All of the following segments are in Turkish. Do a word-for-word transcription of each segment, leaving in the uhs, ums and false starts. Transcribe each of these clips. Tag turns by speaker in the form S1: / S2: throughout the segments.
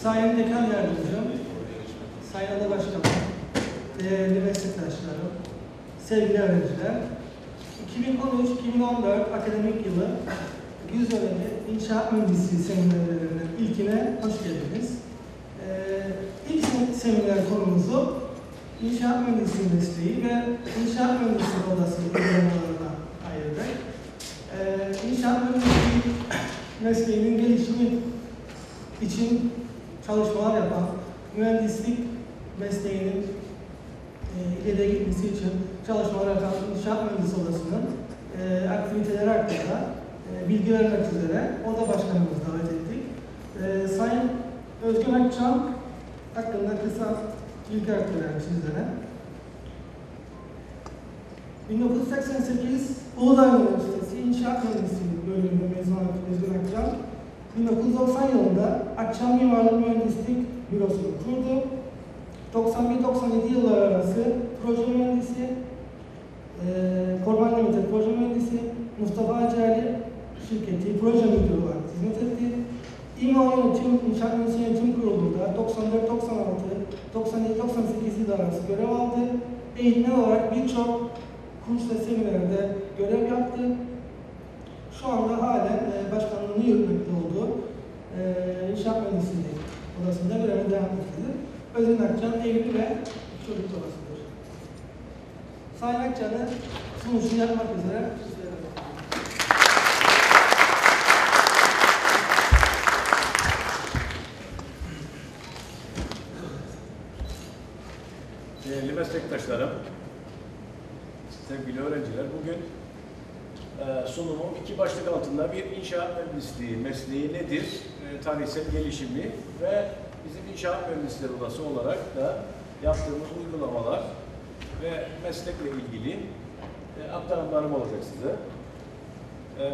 S1: Sayın Dekan Yardımcım, Sayın Ada Başkanım, değerli meslektaşlarım, sevgili öğrenciler, iki bin on üç iki bin on dört akademik yılı yüz öğrenci İnşaat Mühendisliği seminerlerinin ilkine hoş geldiniz. Ee, ilk seminer konumuzu İnşaat Mühendisliği mesleği ve İnşaat Mühendisliği odası uygulamalarına ayırdık. Ee, İnşaat Mühendisliği mesleğinin gelişimi için çalışmalar yapan, mühendislik mesleğinin e, ileriye gitmesi için çalışmalar yapan İnşaat Mühendisliği Odası'nın e, aktiviteleri hakkında e, bilgi vermek üzere Oda Başkanımızı davet ettik. E, Sayın Özgün Akçam hakkında kısa bilgi aktarıyorum sizlere. bin dokuz yüz seksen sekiz Uludağ Üniversitesi İnşaat Mühendisliği bölümünde mezun olan Özgün Akçam, bin dokuz yüz doksan yılında Akçam Mimarlık Mühendislik Bürosu'nu kurdu. doksan bir doksan yedi yılları arası proje mühendisi, e, Korman Limited proje mühendisi, Mustafa Hacı şirketi proje müdürü olarak hizmet etti. İMO Yönetim, İnşaat Mühendisliği Yönetim Kurulu'nda doksan dört doksan altı doksan yedi doksan sekiz yılları arası görev aldı. Eğitmen olarak birçok kurs ve seminerlerde görev yaptı. Şu anda halen e, başkanlığını yürütmekte olduğu e, İnşaat Mühendisliği Odası'nda görevine devam etmektedir. Özgün Akçam evli ve çocuk babasıdır. Sayın Akçam'ı sunuşunu yapmak üzere
S2: değerli meslektaşlarım, sevgili öğrenciler, bugün e, sunumum iki başlık altında bir inşaat mühendisliği mesleği nedir, e, tarihsel gelişimi ve bizim İnşaat Mühendisleri Odası olarak da yaptığımız uygulamalar ve meslekle ilgili e, aktarımlarım olacak size. E,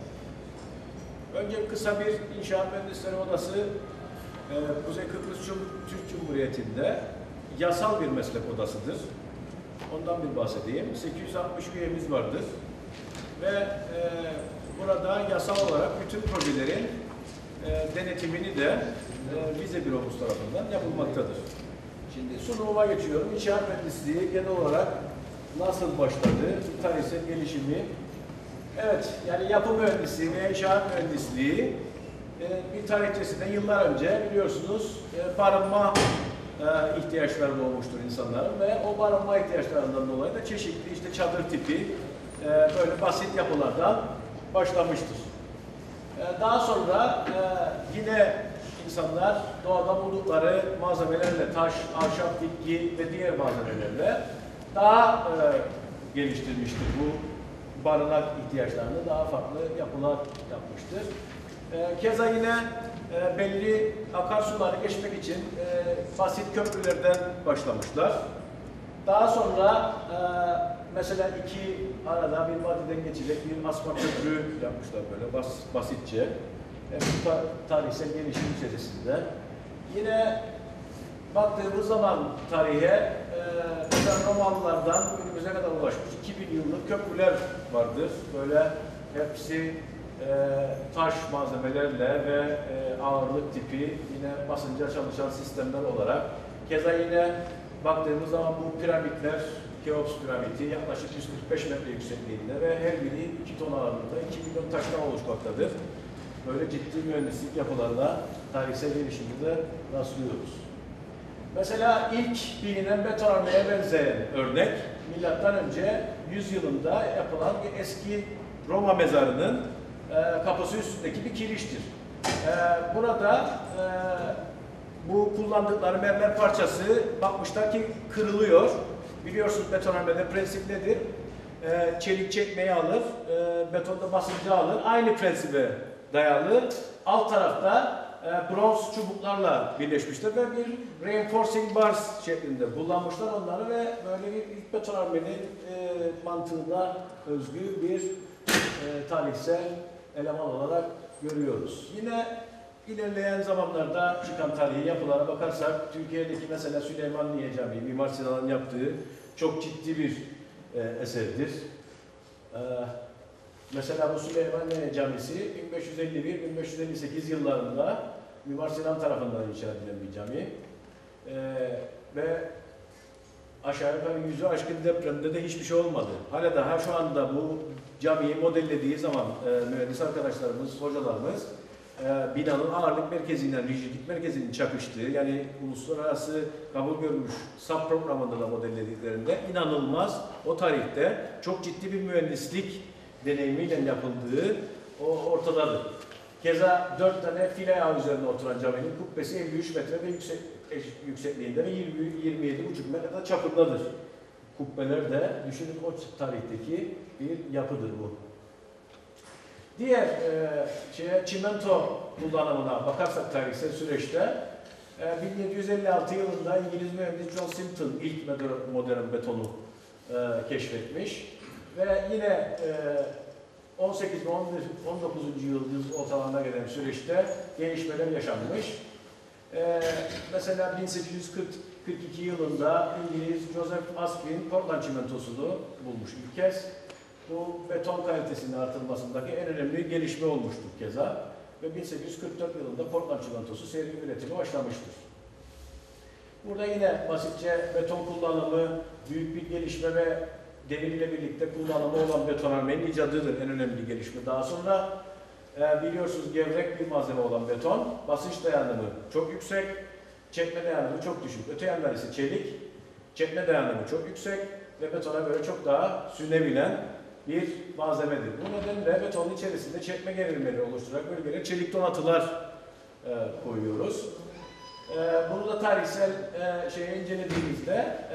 S2: önce kısa bir İnşaat Mühendisleri Odası e, Kuzey Kıbrıs Türk Cumhuriyeti'nde yasal bir meslek odasıdır. Ondan bir bahsedeyim. sekiz yüz altmış üyemiz vardır. Ve e, burada yasal olarak bütün projelerin e, denetimini de e, vize büromuz tarafından yapılmaktadır. Şimdi sunumuma geçiyorum. İnşaat mühendisliği genel olarak nasıl başladı? Tarihsel gelişimi. Evet, yani yapı mühendisliği ve inşaat mühendisliği e, bir tarihçesinde yıllar önce biliyorsunuz e, barınma e, ihtiyaçları doğmuştur insanların ve o barınma ihtiyaçlarından dolayı da çeşitli işte çadır tipi e, böyle basit yapılardan başlamıştır. E, daha sonra e, yine insanlar doğada buldukları malzemelerle, taş, ahşap, bitki ve diğer malzemelerle daha e, geliştirmiştir. Bu barınak ihtiyaçlarını daha farklı yapılar yapmıştır. E, keza yine e, belli akarsuları geçmek için e, basit köprülerden başlamışlar. Daha sonra e, mesela iki arada bir vadiden geçecek bir asma köprü yapmışlar böyle bas, basitçe. E, bu ta, tarihsel gelişim içerisinde. Yine baktığımız zaman tarihe e, Romalılardan günümüze kadar ulaşmış iki bin yıllık köprüler vardır. Böyle hepsi e, taş malzemelerle ve e, ağırlık tipi yine basınca çalışan sistemler olarak. Keza yine baktığımız zaman bu piramitler, Keops piramidi yaklaşık yüz kırk beş metre yüksekliğinde ve her biri iki ton ağırlığında iki milyon taştan oluşmaktadır. Böyle ciddi mühendislik yapılarla tarihsel gelişiminde rastlıyoruz. Mesela ilk bilinen betonarmeye benzeyen örnek milattan önce yüz yılında yapılan bir eski Roma mezarının e, kapısı üstündeki bir kiriştir. E, burada e, bu kullandıkları mermer parçası bakmışlar ki kırılıyor. Biliyorsunuz betonarmede prensip nedir? E, çelik çekmeyi alır, e, betonda basıncı alır. Aynı prensibe dayalı. Alt tarafta e, bronz çubuklarla birleşmişler ve bir reinforcing bars şeklinde kullanmışlar onları ve böyle bir ilk betonarmenin e, mantığına özgü bir e, tarihsel eleman olarak görüyoruz. Yine ilerleyen zamanlarda çıkan tarihi yapılara bakarsak Türkiye'deki mesela Süleymaniye Camii, Mimar Sinan'ın yaptığı çok ciddi bir e, eserdir. E, Mesela bu Süleymaniye Camisi bin beş yüz elli bir bin beş yüz elli sekiz yıllarında Mimar Sinan tarafından inşa edilen bir cami. Ee, ve aşağı yukarı yüzü aşkın depremde de hiçbir şey olmadı. Hala daha şu anda bu camiyi modellediği zaman e, mühendis arkadaşlarımız, hocalarımız e, binanın ağırlık merkeziyle rigidlik merkezinin çakıştığı, yani uluslararası kabul görmüş S A P programında da modellediklerinde inanılmaz o tarihte çok ciddi bir mühendislik deneyimiyle yapıldığı o ortadadır. Keza dört tane file yağı üzerine oturan caminin kubbesi elli üç metre ve yüksek, yüksekliğinde ve yirmi yedi buçuk metre çapındadır. Kubbeler de düşünün o tarihteki bir yapıdır bu. Diğer e, şeye, çimento kullanımına bakarsak tarihsel süreçte e, bin yedi yüz elli altı yılında İngiliz mühendis John Simpson ilk modern betonu e, keşfetmiş ve yine e, on sekiz ve on dokuzuncu yıl ortalarına gelen süreçte gelişmeler yaşanmış. Ee, mesela bin sekiz yüz kırk iki yılında İngiliz Joseph Aspin Portland çimentosunu bulmuş ilk kez. Bu beton kalitesinin artırılmasındaki en önemli gelişme olmuştur keza. Ve bin sekiz yüz kırk dört yılında Portland çimentosu seri üretimi başlamıştır. Burada yine basitçe beton kullanımı, büyük bir gelişme ve demirle birlikte kullanımı olan betonarmenin icadıdır en önemli gelişme. Daha sonra e, biliyorsunuz gevrek bir malzeme olan beton, basınç dayanımı çok yüksek, çekme dayanımı çok düşük. Öte yandan ise çelik, çekme dayanımı çok yüksek ve betona göre çok daha sürünebilen bir malzemedir. Bu nedenle betonun içerisinde çekme gerilmeleri oluşturarak bölgelere çelik donatılar e, koyuyoruz. E, bunu da tarihsel e, şeye incelediğimizde e,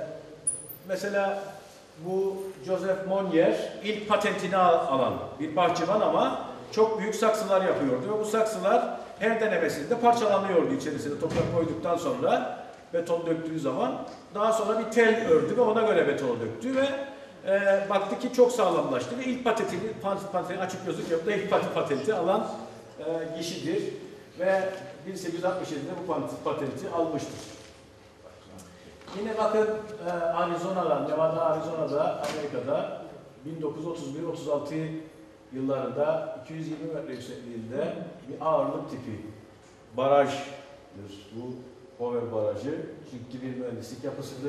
S2: mesela bu Joseph Monnier ilk patentini alan bir bahçıvan ama çok büyük saksılar yapıyordu ve bu saksılar her denemesinde parçalanıyordu içerisine toprak koyduktan sonra beton döktüğü zaman. Daha sonra bir tel ördü ve ona göre betonu döktü ve e, baktı ki çok sağlamlaştı ve ilk patentini, patentini açık gözlük yaptı, ilk patenti alan e, kişidir ve bin sekiz yüz altmış yedide bu patenti almıştır. Yine bakın e, Arizona'da, Nevada, Arizona'da, Amerika'da bin dokuz yüz otuz bir otuz altı yıllarında iki yüz yirmi metre yüksekliğinde bir ağırlık tipi barajdır. Bu Hoover Barajı ciddi bir mühendislik yapısıdır.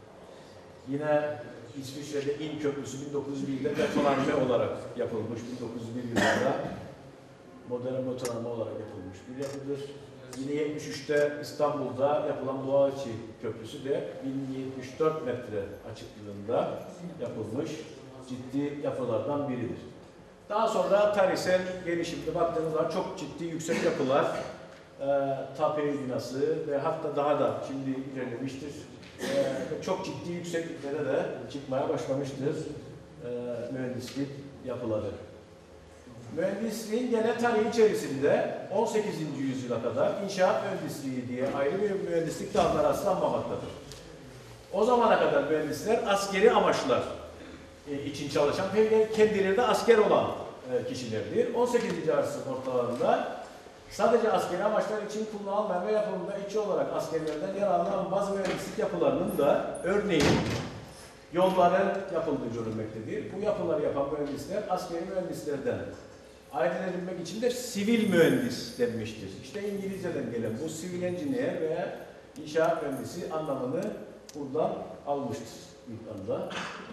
S2: Yine İsviçre'de İn Köprüsü bin dokuz yüz birde betonarme olarak yapılmış, bin dokuz yüz bir yılında modern betonarme olarak yapılmış bir yapıdır. Yine yetmiş üçte İstanbul'da yapılan Boğaziçi Köprüsü de bin yetmiş dört metre açıklığında yapılmış ciddi yapılardan biridir. Daha sonra tarihsel gelişimde baktığımız zaman çok ciddi yüksek yapılar, e, Taipei binası ve hatta daha da şimdi ilerlemiştir. E, çok ciddi yüksekliklere de çıkmaya başlamıştır e, mühendislik yapıları. Mühendisliğin genel tarihi içerisinde on sekizinci yüzyıla kadar inşaat mühendisliği diye ayrı bir mühendislik dalları rastlanmamaktadır. O zamana kadar mühendisler askeri amaçlar için çalışan ve kendileri de asker olan kişilerdir. on sekizinci asrın ortalarında sadece askeri amaçlar için kullanılmayan ve yapımında içi olarak askerlerden yararlanan bazı mühendislik yapılarının da örneğin yolların yapıldığı görülmektedir. Bu yapıları yapan mühendisler askeri mühendislerden ayırt edilmek için de sivil mühendis denmiştir. İşte İngilizceden gelen bu sivil engineer veya inşaat mühendisi anlamını buradan almıştır ilk anda.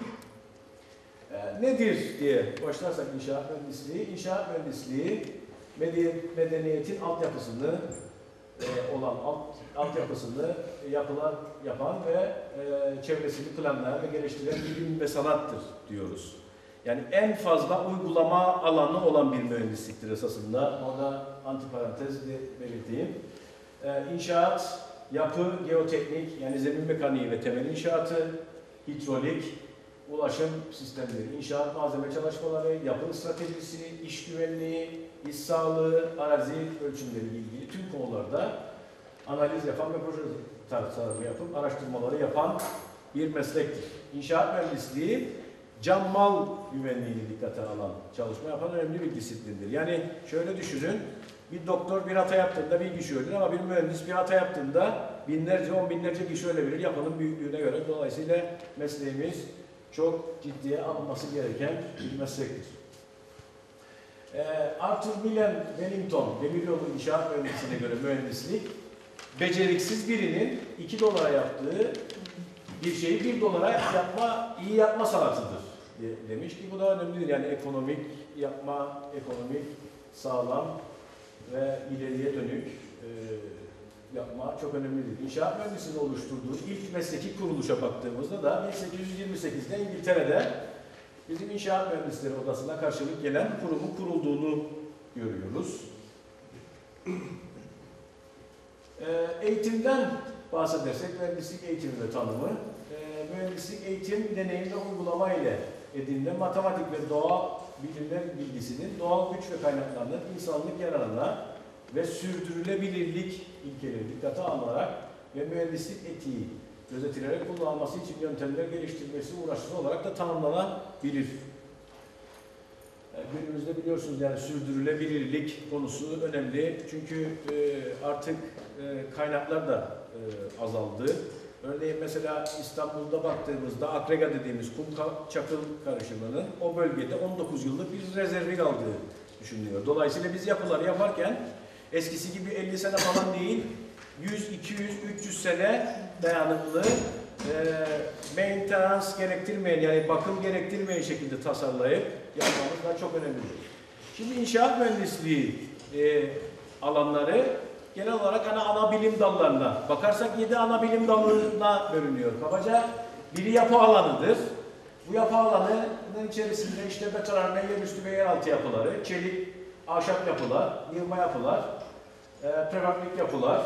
S2: E, nedir diye başlarsak inşaat mühendisliği, inşaat mühendisliği medeniyetin altyapısını e, olan alt, altyapısını yapılan, yapan ve e, çevresini planlayan ve geliştiren bilim ve sanattır diyoruz. Yani en fazla uygulama alanı olan bir mühendisliktir esasında. Ona antiparantez belirteyim. Ee, inşaat, yapı, geoteknik, yani zemin mekaniği ve temel inşaatı, hidrolik, ulaşım sistemleri, inşaat malzeme çalışmaları, yapı stratejisi, iş güvenliği, iş sağlığı, arazi ölçümleri ilgili tüm konularda analiz yapan ve proje tasarımı yapıp araştırmaları yapan bir meslektir. İnşaat mühendisliği can mal güvenliğini dikkate alan, çalışma yapan önemli bir disiplindir. Yani şöyle düşünün, bir doktor bir hata yaptığında bir kişi ölür ama bir mühendis bir hata yaptığında binlerce, on binlerce kişi ölebilir yapının büyüklüğüne göre. Dolayısıyla mesleğimiz çok ciddiye alınması gereken bir meslektir. Ee, Arthur Milan Wellington, demiryolu inşaat mühendisliğine göre mühendislik, beceriksiz birinin iki dolara yaptığı bir şeyi bir dolara yapma, iyi yapma sanatıdır demiş ki bu da önemlidir. Yani ekonomik yapma, ekonomik, sağlam ve ileriye dönük e, yapma çok önemlidir. İnşaat mühendisliğinin oluşturduğu ilk mesleki kuruluşa baktığımızda da bin sekiz yüz yirmi sekizde İngiltere'de bizim İnşaat Mühendisleri Odası'na karşılık gelen kurumun kurulduğunu görüyoruz. E, eğitimden bahsedersek, mühendislik eğitimi ve tanımı, e, mühendislik eğitim, deneyim ve uygulama ile edinilen matematik ve doğal bilimler bilgisinin doğal güç ve kaynaklarının insanlık yararına ve sürdürülebilirlik ilkeleri dikkate alınarak ve mühendislik etiği gözetilerek kullanılması için yöntemler geliştirilmesi uğraştığı olarak da tanımlanabilir. Günümüzde biliyorsunuz yani sürdürülebilirlik konusu önemli çünkü e, artık e, kaynaklar da e, azaldı. Örneğin mesela İstanbul'da baktığımızda Akrega dediğimiz kum çakıl karışımının o bölgede on dokuz yıllık bir rezervi kaldığı düşünülüyor. Dolayısıyla biz yapılar yaparken eskisi gibi elli sene falan değil, yüz, iki yüz, üç yüz sene dayanıklı, e, maintenance gerektirmeyen yani bakım gerektirmeyen şekilde tasarlayıp yapmamız da çok önemlidir. Şimdi inşaat mühendisliği e, alanları genel olarak ana, ana bilim dallarına bakarsak yedi ana bilim dalına bölünüyor. Kabaca biri yapı alanıdır. Bu yapı alanının içerisinde işte betonarme, yerüstü ve yeraltı yapıları, çelik, ahşap yapılar, yığma yapılar, e, prefabrik yapılar,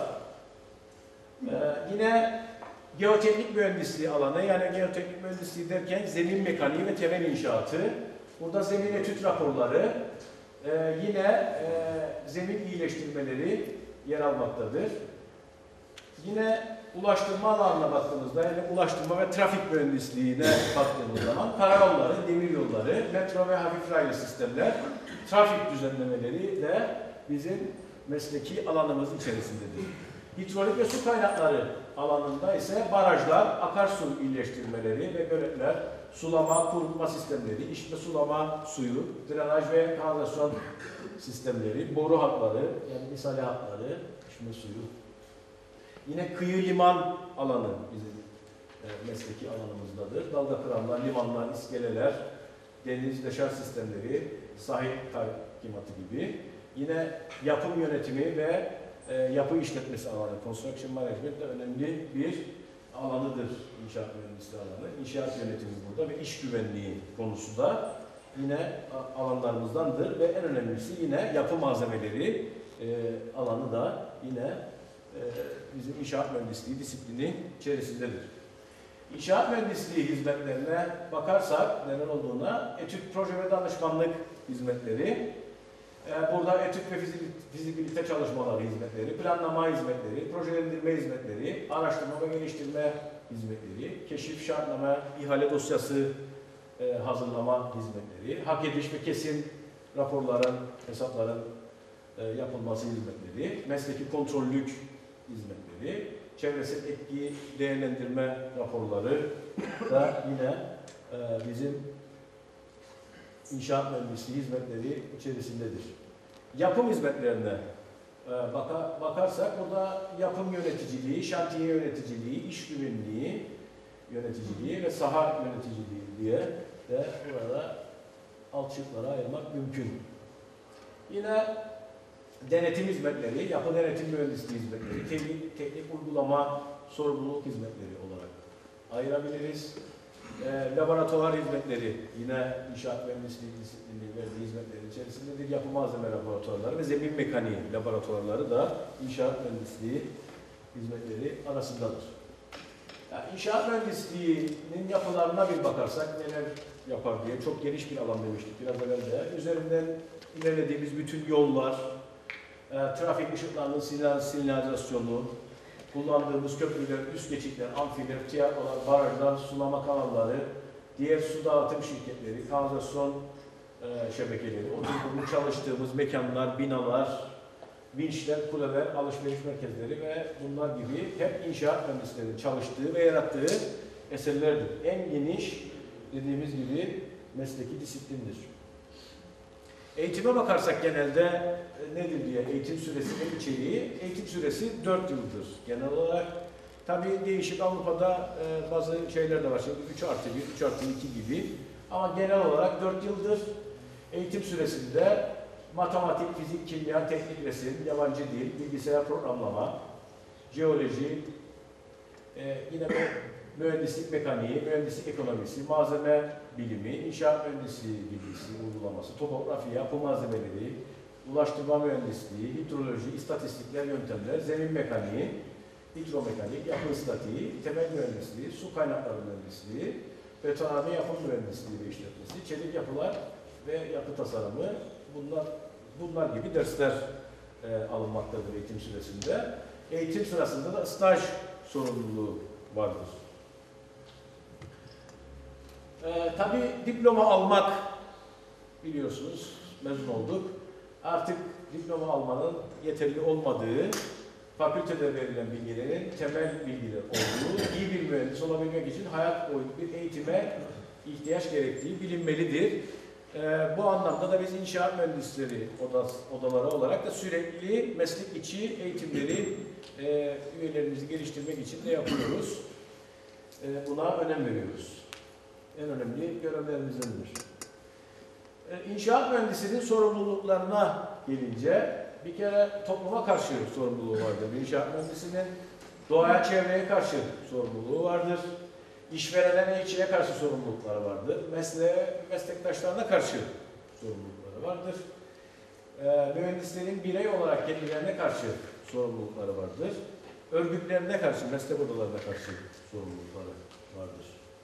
S2: e, yine geoteknik mühendisliği alanı, yani geoteknik mühendisliği derken zemin mekaniği ve temel inşaatı, burada zemin etüt raporları, e, yine e, zemin iyileştirmeleri yer almaktadır. Yine ulaştırma alanına baktığımızda, yani ulaştırma ve trafik mühendisliğine baktığımız zaman karayolları, demir yolları, metro ve hafif raylı sistemler, trafik düzenlemeleri de bizim mesleki alanımız içerisindedir. Hidrolik ve su kaynakları alanında ise barajlar, akarsu iyileştirmeleri ve göletler, sulama, kurutma sistemleri, içme sulama suyu, drenaj ve kanalizasyon sistemleri, boru hatları, yani misale hatları, içme suyu. Yine kıyı liman alanı bizim e, mesleki alanımızdadır. Dalga kıranlar, limanlar, iskeleler, deniz deşarj sistemleri, sahil tahkimatı gibi. Yine yapım yönetimi ve e, yapı işletmesi alanı, construction management de önemli bir alanıdır inşaat mühendisliği alanı. İnşaat yönetimi burada ve iş güvenliği konusu da yine alanlarımızdandır ve en önemlisi yine yapı malzemeleri e, alanı da yine e, bizim inşaat mühendisliği disiplini içerisindedir. İnşaat mühendisliği hizmetlerine bakarsak neler olduğuna, etüt, proje ve danışmanlık hizmetleri, e, burada etüt ve fizibilite çalışmaları hizmetleri, planlama hizmetleri, projelendirme hizmetleri, araştırma ve geliştirme hizmetleri, keşif, şartlama, ihale dosyası e, hazırlama hizmetleri, hak ediş ve kesin raporların, hesapların e, yapılması hizmetleri, mesleki kontrollük hizmetleri, çevresel etki değerlendirme raporları da yine e, bizim inşaat mühendisliği hizmetleri içerisindedir. Yapım hizmetlerine e, baka, bakarsak burada yapım yöneticiliği, şantiye yöneticiliği, iş güvenliği yöneticiliği ve saha yöneticiliği diye de burada alt şıklara ayırmak mümkün. Yine denetim hizmetleri, yapı denetim mühendisliği hizmetleri, teknik, teknik uygulama sorumluluk hizmetleri olarak ayırabiliriz. E, laboratuvar hizmetleri, yine inşaat mühendisliği disiplininin verdiği hizmetlerin içerisindedir. Yapı malzeme laboratuvarları ve zemin mekaniği laboratuvarları da inşaat mühendisliği hizmetleri arasındadır. Yani inşaat mühendisliğinin yapılarına bir bakarsak neler yapar diye çok geniş bir alan demiştik biraz evvel de. Üzerinden ilerlediğimiz bütün yollar, e, trafik ışıklarının sinyal, sinyalizasyonu, kullandığımız köprüler, üst geçitler, amfiler, tiyatrolar, barajlar, sulama kanalları, diğer su dağıtım şirketleri, kanalizasyon e, şebekeleri, oturduğumuz çalıştığımız mekanlar, binalar, vinçler, kuleler, alışveriş merkezleri ve bunlar gibi hep inşaat mühendislerinin çalıştığı ve yarattığı eserlerdir. En geniş dediğimiz gibi mesleki disiplindir. Eğitime bakarsak genelde e, nedir diye eğitim süresi ve içeriği, eğitim süresi dört yıldır genel olarak. Tabii değişik Avrupa'da e, bazı şeyler de var. Şimdi üç artı bir, üç artı iki gibi. Ama genel olarak dört yıldır eğitim süresinde matematik, fizik, kimya, teknik resim, yabancı dil, bilgisayar programlama, jeoloji, e, yine mühendislik mekaniği, mühendislik ekonomisi, malzeme bilimi, inşaat mühendisliği bilgisi, uygulaması, topografi, yapı malzemeleri, ulaştırma mühendisliği, hidroloji, istatistikler, yöntemler, zemin mekaniği, hidromekanik, yapı statiği, temel mühendisliği, su kaynakları mühendisliği, betonarme yapım mühendisliği ve işletmesi, çelik yapılar ve yapı tasarımı, bunlar bunlar gibi dersler e, alınmaktadır eğitim süresinde. Eğitim sırasında da staj sorumluluğu vardır. E, tabii diploma almak, biliyorsunuz mezun olduk. Artık diploma almanın yeterli olmadığı, fakültede verilen bilgilerin temel bilgiler olduğu, iyi bir mühendis olabilmek için hayat boyu bir eğitime ihtiyaç gerektiği bilinmelidir. Ee, bu anlamda da biz inşaat mühendisleri odas, odaları olarak da sürekli meslek içi eğitimleri e, üyelerimizi geliştirmek için de yapıyoruz. E, buna önem veriyoruz. En önemli görevlerimizdendir. E, inşaat mühendisinin sorumluluklarına gelince, bir kere topluma karşı sorumluluğu vardır. Bir inşaat mühendisinin doğaya, çevreye karşı sorumluluğu vardır. İşverene, işçiye karşı sorumlulukları vardır. Mesleğe, meslektaşlarına karşı sorumlulukları vardır. Ee, mühendislerin birey olarak kendilerine karşı sorumlulukları vardır. Örgütlerine karşı, meslek odalarına karşı sorumlulukları vardır.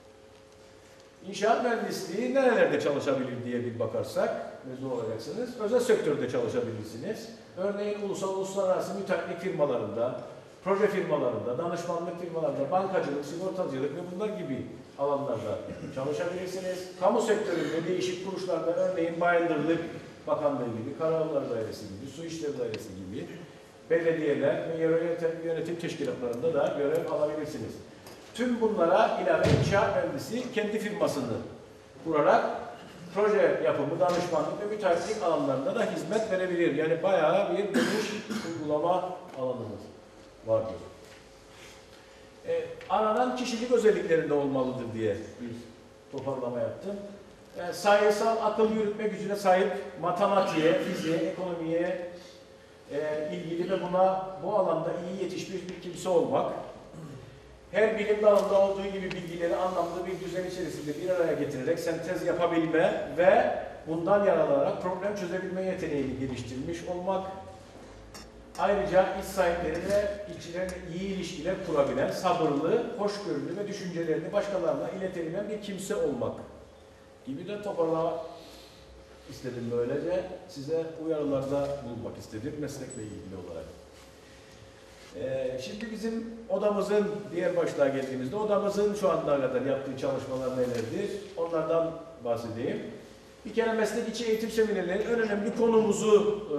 S2: İnşaat mühendisliği nerelerde çalışabilir diye bir bakarsak, mezun olacaksınız. Özel sektörde çalışabilirsiniz. Örneğin ulusal, uluslararası müteahhitlik firmalarında, proje firmalarında, danışmanlık firmalarında, bankacılık, sigortacılık ve bunlar gibi alanlarda çalışabilirsiniz. Kamu sektöründe değişik kuruluşlarda, örneğin Bayındırlık Bakanlığı gibi, Karayolları Dairesi gibi, Su İşleri Dairesi gibi belediyeler ve yerel yönetim teşkilatlarında da görev alabilirsiniz. Tüm bunlara ilave inşaat mühendisi kendi firmasını kurarak proje yapımı, danışmanlık ve müteahhitlik alanlarında da hizmet verebilir. Yani bayağı bir geniş uygulama alanımız vardır. Ee, aranan kişilik özelliklerinde olmalıdır diye bir toparlama yaptım. Ee, sayısal akıl yürütme gücüne sahip, matematiğe, fiziğe, ekonomiye e, ilgili ve buna bu alanda iyi yetişmiş bir kimse olmak, her bilim dalında olduğu gibi bilgileri anlamlı bir düzen içerisinde bir araya getirerek sentez yapabilme ve bundan yararlanarak problem çözebilme yeteneğini geliştirmiş olmak, ayrıca iş sahipleriyle işçilerle iyi ilişkiler kurabilen, sabırlı, hoşgörülü ve düşüncelerini başkalarına iletebilen bir kimse olmak gibi de toparlamak istedim böylece. Size uyarılarda bulunmak istedim meslekle ilgili olarak. Ee, şimdi bizim odamızın, diğer başlığa geldiğimizde odamızın şu ana kadar yaptığı çalışmalar nelerdir? Onlardan bahsedeyim. Bir kere meslek içi eğitim seminerlerinin en önemli konumuzu e,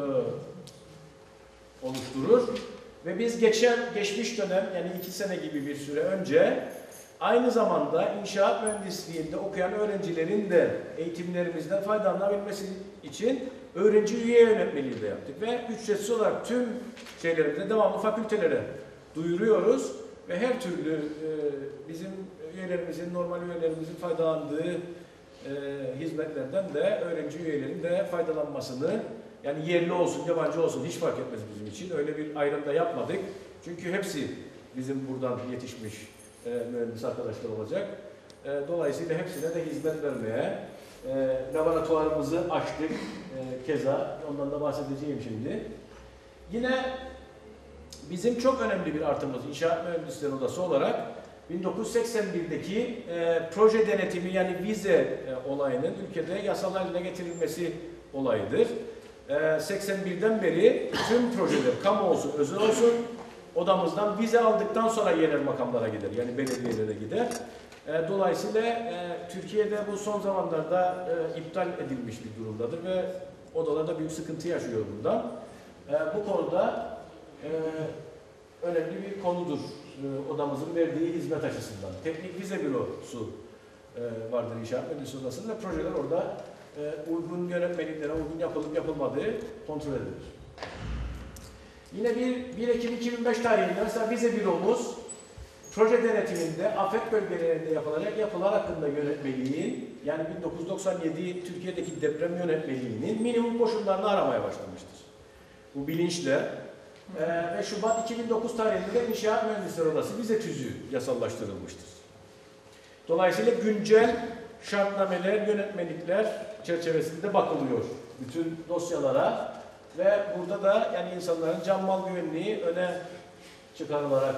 S2: oluşturur. Ve biz geçen, geçmiş dönem, yani iki sene gibi bir süre önce aynı zamanda inşaat mühendisliğinde okuyan öğrencilerin de eğitimlerimizden faydalanabilmesi için öğrenci üye yönetmeliği de yaptık. Ve ücretsiz olarak tüm şeylerimizde devamlı fakültelere duyuruyoruz. Ve her türlü e, bizim üyelerimizin, normal üyelerimizin faydalandığı e, hizmetlerden de öğrenci üyelerin de faydalanmasını, yani yerli olsun, yabancı olsun hiç fark etmez bizim için. Öyle bir ayrım da yapmadık. Çünkü hepsi bizim buradan yetişmiş e, mühendis arkadaşlar olacak. E, dolayısıyla hepsine de hizmet vermeye e, laboratuvarımızı açtık. E, keza ondan da bahsedeceğim şimdi. Yine bizim çok önemli bir artımız İnşaat Mühendisleri Odası olarak bin dokuz yüz seksen birdeki e, proje denetimi, yani vize e, olayının ülkede yasal haline getirilmesi olayıdır. seksen birden beri tüm projeler, kamu olsun, özel olsun, odamızdan vize aldıktan sonra yerel makamlara gider. Yani belediyelere gider. Dolayısıyla Türkiye'de bu son zamanlarda iptal edilmiş bir durumdadır ve odalarda büyük sıkıntı yaşıyor bundan. Bu konuda önemli bir konudur odamızın verdiği hizmet açısından. Teknik vize bürosu vardır İnşaat Mühendisliği Odası'nda ve projeler orada e, uygun yönetmeliklere uygun yapılıp yapılmadığı kontrol edilir. Yine bir, bir Ekim iki bin beş tarihinde mesela vize büromuz proje denetiminde afet bölgelerinde yapılacak yapılar hakkında yönetmeliğin, yani bin dokuz yüz doksan yedi Türkiye'deki deprem yönetmeliğinin minimum koşullarını aramaya başlamıştır. Bu bilinçle e, ve Şubat iki bin dokuz tarihinde İnşaat Mühendisleri Odası vize tüzüğü yasallaştırılmıştır. Dolayısıyla güncel şartnameler, yönetmelikler çerçevesinde bakılıyor bütün dosyalara ve burada da yani insanların can mal güvenliği öne çıkarılarak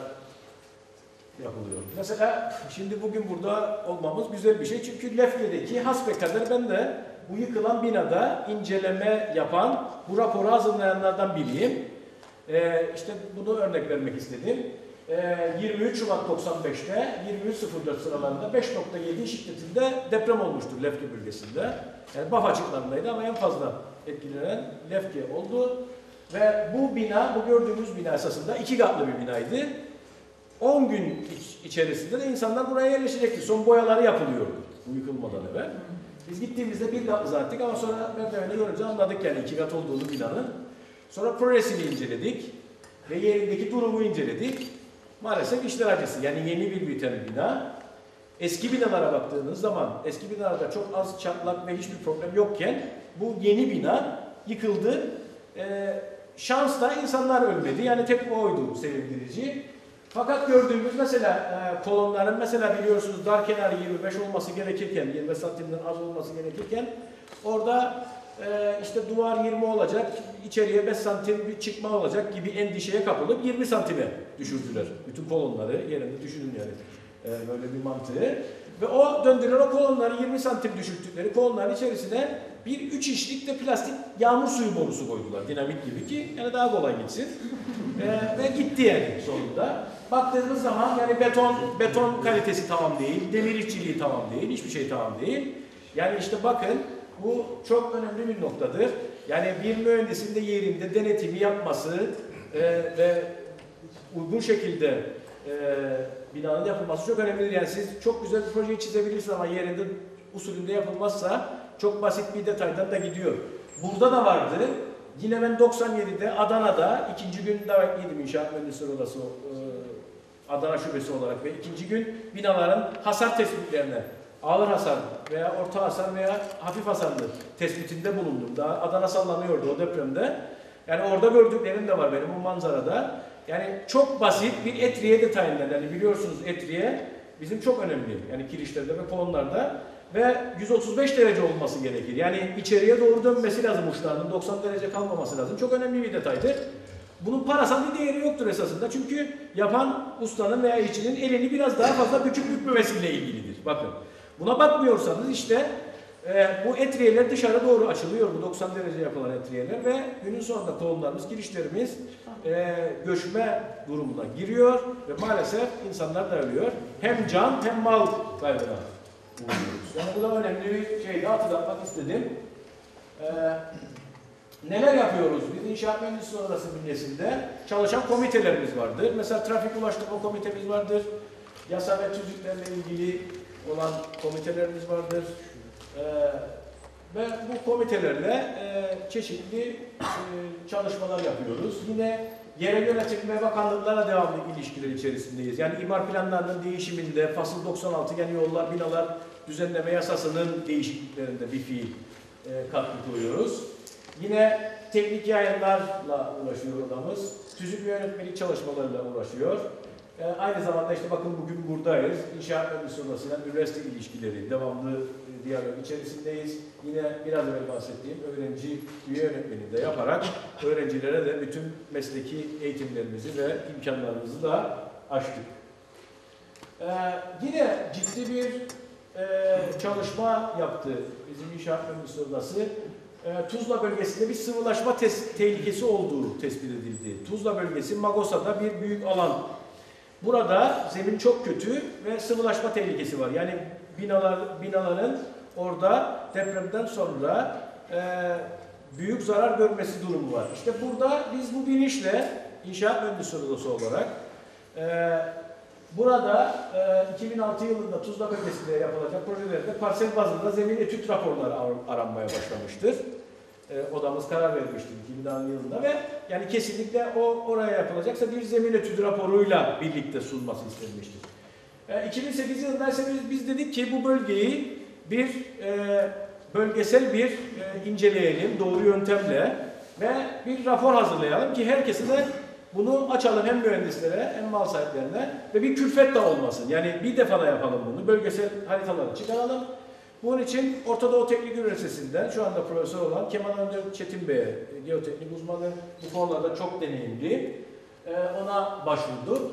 S2: yapılıyor. Mesela şimdi bugün burada olmamız güzel bir şey çünkü Lefke'deki hasbekader ben de bu yıkılan binada inceleme yapan, bu raporu hazırlayanlardan biriyim. Ee, işte bunu örnek vermek istedim. Ee, yirmi üç Şubat doksan beş'te yirmi üç sıfır dört sıralarında beş nokta yedi şiddetinde deprem olmuştur Lefke bölgesinde. Yani Baf açıklarındaydı ama en fazla etkilenen Lefke oldu. Ve bu bina, bu gördüğünüz bina esasında iki katlı bir binaydı. on gün iç, içerisinde de insanlar buraya yerleşecekti. Son boyaları yapılıyordu bu yıkılmadan evvel. Biz gittiğimizde bir katlı zannettik ama sonra merdiveni görünce anladık yani iki kat olduğunu binanın. Sonra projesini inceledik ve yerindeki durumu inceledik. Maalesef işler acısı. Yani yeni bir biten bina. Eski binalara baktığınız zaman eski binalarda çok az çatlak ve hiçbir problem yokken bu yeni bina yıkıldı. Ee, şansla insanlar ölmedi. Yani tek oydu sevindirici. Fakat gördüğümüz mesela e, kolonların mesela biliyorsunuz dar kenarı yirmi beş olması gerekirken, yirmi santimden az olması gerekirken orada e, işte duvar yirmi olacak, içeriye beş santim bir çıkma olacak gibi endişeye kapılıp yirmi santime düşürdüler. Bütün kolonları yerinde düşünün yani e, böyle bir mantığı. Ve o döndüren o kolonları yirmi santim düşürttükleri kolonların içerisine bir üç inçlik de plastik yağmur suyu borusu koydular. Dinamik gibi ki yani daha kolay gitsin. ee, ve gitti yani sonunda. Baktığımız zaman yani beton beton kalitesi tamam değil, demir işçiliği tamam değil, hiçbir şey tamam değil. Yani işte bakın bu çok önemli bir noktadır. Yani bir mühendisin de yerinde denetimi yapması e, ve uygun şekilde e, binanın yapılması çok önemlidir. Yani siz çok güzel bir projeyi çizebilirsiniz ama yerinde usulünde yapılmazsa çok basit bir detaydan da gidiyor. Burada da vardı. Yine ben doksan yedi'de Adana'da ikinci gün davetliydim İnşaat Mühendisleri Odası Adana Şubesi olarak ve ikinci gün binaların hasar tespitlerine ağır hasar veya orta hasar veya hafif hasarlı tespitinde bulundum. Daha Adana sallanıyordu o depremde. Yani orada gördüklerim de var benim o manzarada. Yani çok basit bir etriye detayından, yani biliyorsunuz etriye bizim çok önemli. Yani kirişlerde ve kolonlarda ve yüz otuz beş derece olması gerekir. Yani içeriye doğru dönmesi lazım uçlarının, doksan derece kalmaması lazım. Çok önemli bir detaydır. Bunun parasal bir değeri yoktur esasında. Çünkü yapan ustanın veya işçinin elini biraz daha fazla büküp bükmemesiyle ilgilidir. Bakın. Buna bakmıyorsanız işte e, bu etriyeler dışarı doğru açılıyor. Bu doksan derece yapılan etriyeler ve günün sonunda kolonlarımız, girişlerimiz e, göçme durumuna giriyor ve maalesef insanlar da ölüyor. Hem can hem mal kaybına uğruyoruz. Yani bu da önemli bir şeydi. Hatırlatmak istedim. E, neler yapıyoruz? Biz İnşaat Mühendisleri Odası bünyesinde çalışan komitelerimiz vardır. Mesela trafik ulaştırma komitemiz vardır. Yasa ve tüzüklerle ilgili olan komitelerimiz vardır. Ee, ve bu komitelerle e, çeşitli e, çalışmalar yapıyoruz. Yine yerel yönetim ve bakanlıklarla devamlı ilişkiler içerisindeyiz. Yani imar planlarının değişiminde, fasıl doksan altı yani yollar, binalar düzenleme yasasının değişikliklerinde bir fiil e, katkı koyuyoruz. Yine teknik yayınlarla uğraşıyor odamız. Tüzük yönetmelik çalışmalarıyla uğraşıyor. E, aynı zamanda işte bakın bugün buradayız. İnşaat Mühendisleri Odası'yla üniversite ilişkileri, devamlı e, diyalog içerisindeyiz. Yine biraz evvel bahsettiğim öğrenci üye yönetmeliğini de yaparak öğrencilere de bütün mesleki eğitimlerimizi ve imkanlarımızı da açtık. E, yine ciddi bir e, çalışma yaptı bizim İnşaat Mühendisleri Odası. E, Tuzla bölgesinde bir sıvılaşma tehlikesi olduğu tespit edildi. Tuzla bölgesi Magosa'da bir büyük alan. Burada zemin çok kötü ve sıvılaşma tehlikesi var. Yani binalar, binaların orada depremden sonra e, büyük zarar görmesi durumu var. İşte burada biz bu bilinçle İnşaat Mühendisleri Odası olarak e, Burada e, iki bin altı yılında Tuzla bölgesinde yapılacak projelerde parsel bazında zemin etüt raporları ar aranmaya başlamıştır. E, odamız karar vermiştir iki bin altı yılında ve yani kesinlikle o oraya yapılacaksa bir zemin etüdü raporuyla birlikte sunması istenmiştir. E, iki bin sekiz yılında ise biz, biz dedik ki bu bölgeyi bir e, bölgesel bir e, inceleyelim doğru yöntemle ve bir rapor hazırlayalım ki herkese de bunu açalım hem mühendislere hem mal sahiplerine ve bir külfet de olmasın. Yani bir defada yapalım bunu. Bölgesel haritaları çıkaralım. Bunun için Orta Doğu Teknik Üniversitesi'nden şu anda profesör olan Kemal Önder Çetin Bey'e, geoteknik uzmanı, bu konularda çok deneyimli, ona başvurduk.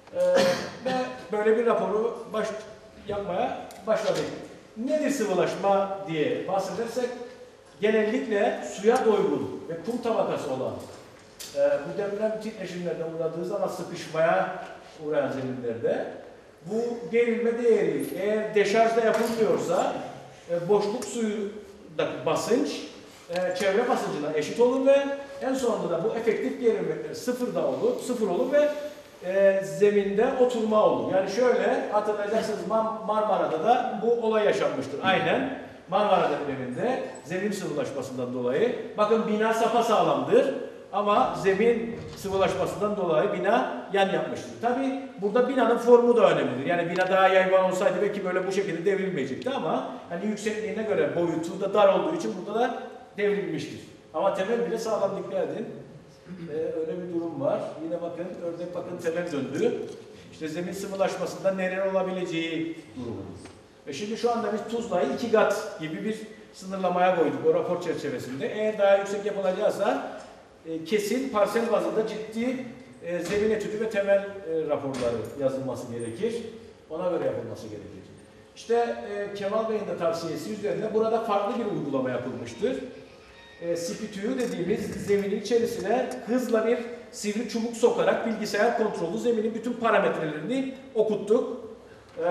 S2: Ve böyle bir raporu baş, yapmaya başladık. Nedir sıvılaşma diye bahsedersek, genellikle suya doygun ve kum tabakası olan Ee, bu deprem titreşimlerden uğradığı zaman sıkışmaya uğrayan zeminlerde bu gerilme değeri eğer deşarjda yapılmıyorsa e, boşluk suyundaki basınç e, çevre basıncına eşit olur ve en sonunda da bu efektif gerilme sıfırda olur, sıfır olur ve e, zeminde oturma olur. Yani şöyle hatırlayacaksınız Marmara'da da bu olay yaşanmıştır. Aynen Marmara depreminde zemin sıvılaşmasından dolayı bakın bina sapasağlamdır. Ama zemin sıvılaşmasından dolayı bina yan yapmıştır. Tabi burada binanın formu da önemlidir. Yani bina daha yayvan olsaydı belki böyle bu şekilde devrilmeyecekti ama hani yüksekliğine göre boyutu da dar olduğu için burada da devrilmiştir. Ama temel bile sağlam dikkat edin. Ee, öyle bir durum var. Yine bakın örnek bakın temel döndü. İşte zemin sıvılaşmasında neler olabileceği durumu. Ve şimdi şu anda biz Tuzla'yı iki kat gibi bir sınırlamaya koyduk o rapor çerçevesinde. Eğer daha yüksek yapılacaksa E, kesin parsel bazında ciddi e, zemin etüdü ve temel e, raporları yazılması gerekir. Ona göre yapılması gerekir. İşte e, Kemal Bey'in de tavsiyesi üzerinde burada farklı bir uygulama yapılmıştır. E, Spitü'yü dediğimiz zeminin içerisine hızla bir sivri çubuk sokarak bilgisayar kontrollü zeminin bütün parametrelerini okuttuk. E,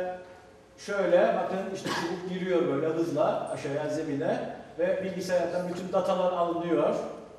S2: şöyle bakın işte çubuk giriyor böyle hızla aşağıya zemine ve bilgisayardan bütün datalar alınıyor.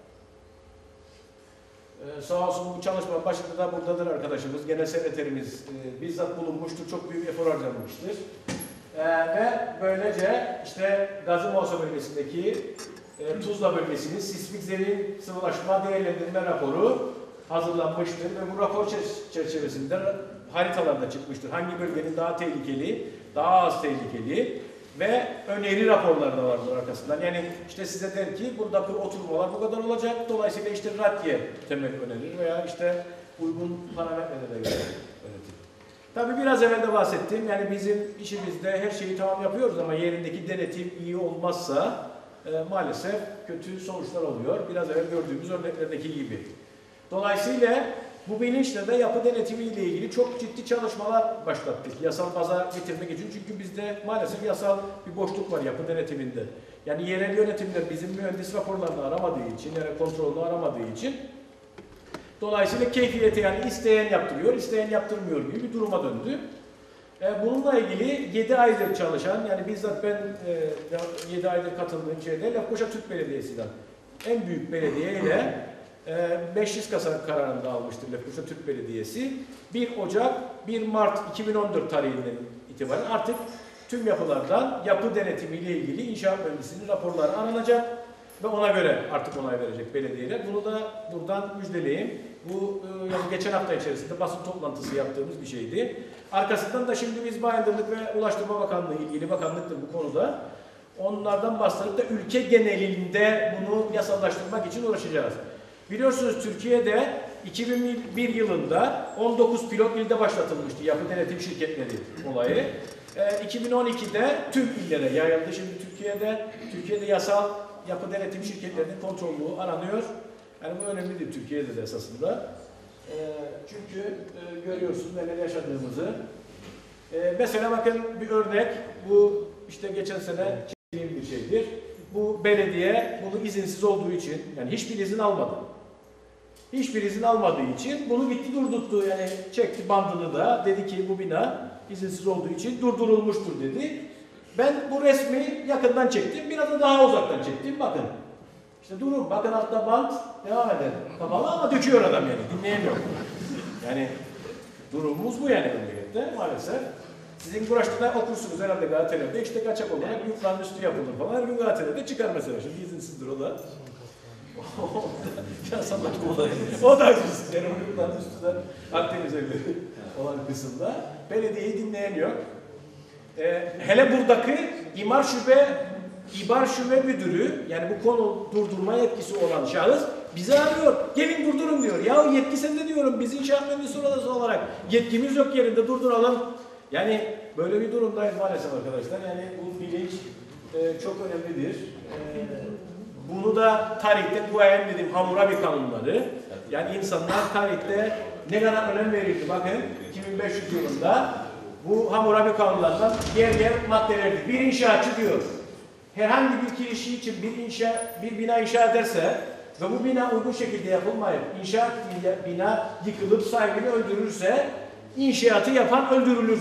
S2: Ee, sağ olsun bu çalışma başında da buradadır arkadaşımız, genel sekreterimiz e, bizzat bulunmuştur, çok büyük efor harcanmıştır. E, ve böylece işte Gazi-Mausa bölgesindeki e, Tuzla bölgesinin sismik zemin sıvılaşma değerlendirme raporu hazırlanmıştır ve bu rapor çerçevesinde haritalarda çıkmıştır. Hangi bölgenin daha tehlikeli, daha az tehlikeli ve öneri raporları da vardır arkasından. Yani işte size der ki buradaki oturmalar bu kadar olacak. Dolayısıyla işte radye temel önerir veya işte uygun parametrelere göre önerir. Tabii biraz evvel de bahsettim. Yani bizim işimizde her şeyi tamam yapıyoruz ama yerindeki denetim iyi olmazsa e, maalesef kötü sonuçlar oluyor. Biraz evvel gördüğümüz örneklerdeki gibi. Dolayısıyla bu bilinçle de yapı denetimi ile ilgili çok ciddi çalışmalar başlattık. Yasal baza getirmek için. Çünkü bizde maalesef yasal bir boşluk var yapı denetiminde. Yani yerel yönetimler bizim mühendis raporlarını aramadığı için, yani kontrolünü aramadığı için dolayısıyla keyfiyeti yani isteyen yaptırıyor, isteyen yaptırmıyor gibi bir duruma döndü. Bununla ilgili yedi aydır çalışan, yani bizzat ben yedi aydır katıldığım şeyde Lefkoşa Türk Belediyesi'den en büyük belediye ile meclis kararında almıştır Lefkoşa Türk Belediyesi. bir Ocak bir Mart iki bin on dört tarihinden itibaren artık tüm yapılardan yapı denetimi ile ilgili inşaat mühendisliğinin raporları aranacak ve ona göre artık onay verecek belediyeler. Bunu da buradan müjdeleyeyim. Bu yani geçen hafta içerisinde basın toplantısı yaptığımız bir şeydi. Arkasından da şimdi biz Bayındırlık ve Ulaştırma Bakanlığı ilgili bakanlıktır bu konuda. Onlardan bahsedip de ülke genelinde bunu yasallaştırmak için uğraşacağız. Biliyorsunuz Türkiye'de iki bin bir yılında on dokuz pilot ilde başlatılmıştı yapı denetim şirketleri olayı. E, iki bin on ikide tüm illere yayıldı. Şimdi Türkiye'de Türkiye'de yasal yapı denetim şirketlerinin kontrollüğü aranıyor. Yani bu önemlidir Türkiye'de de esasında. E, çünkü e, görüyorsunuz neler yaşadığımızı. E, mesela bakın bir örnek, bu işte geçen sene çektiğim bir şeydir. Bu belediye bunu izinsiz olduğu için, yani hiçbir izin almadı. Hiçbir izin almadığı için bunu gitti durdurttu, yani çekti bandını da, dedi ki bu bina izinsiz olduğu için durdurulmuştur dedi. Ben bu resmi yakından çektim, biraz da daha uzaktan çektim, bakın. İşte durun, bakın altta band devam eder. Kapalı ama döküyor adam yani, dinleyemiyor. Yani Durumumuz bu yani memlekette maalesef. Sizin Kuraç'ta okursunuz herhalde gazetelerde, işte kaçak olarak yufranın üstü yapılır falan. Her gün gazetelerde çıkar mesela. Şimdi izinsizdir o da. O da üstü. Yani yufranın üstünden Akdeniz evleri olan kısımda. Belediyeyi dinleyen yok. Ee, hele buradaki imar şube, İbar Şube Müdürü, yani bu konu durdurma yetkisi olan şahıs bizi arıyor. Gelin durdurun diyor. Ya yetki sende diyorum. Biz inşaat mühendisi odası olarak yetkimiz yok, yerinde durduralım. Yani böyle bir durumdayız maalesef arkadaşlar. Yani bu bilinç e, çok önemlidir. E, bunu da tarihte duayen dedim Hammurabi kanunları. Yani insanlar tarihte ne kadar önem verildi. Bakın iki bin beş yüz yılında bu Hammurabi kanunlarından yer yer maddelerdir. Bir inşaatçı diyor, herhangi bir kişi için bir inşa, bir bina inşa ederse ve bu bina uygun şekilde yapılmayıp inşaat bina yıkılıp sahibini öldürürse inşaatı yapan öldürülür.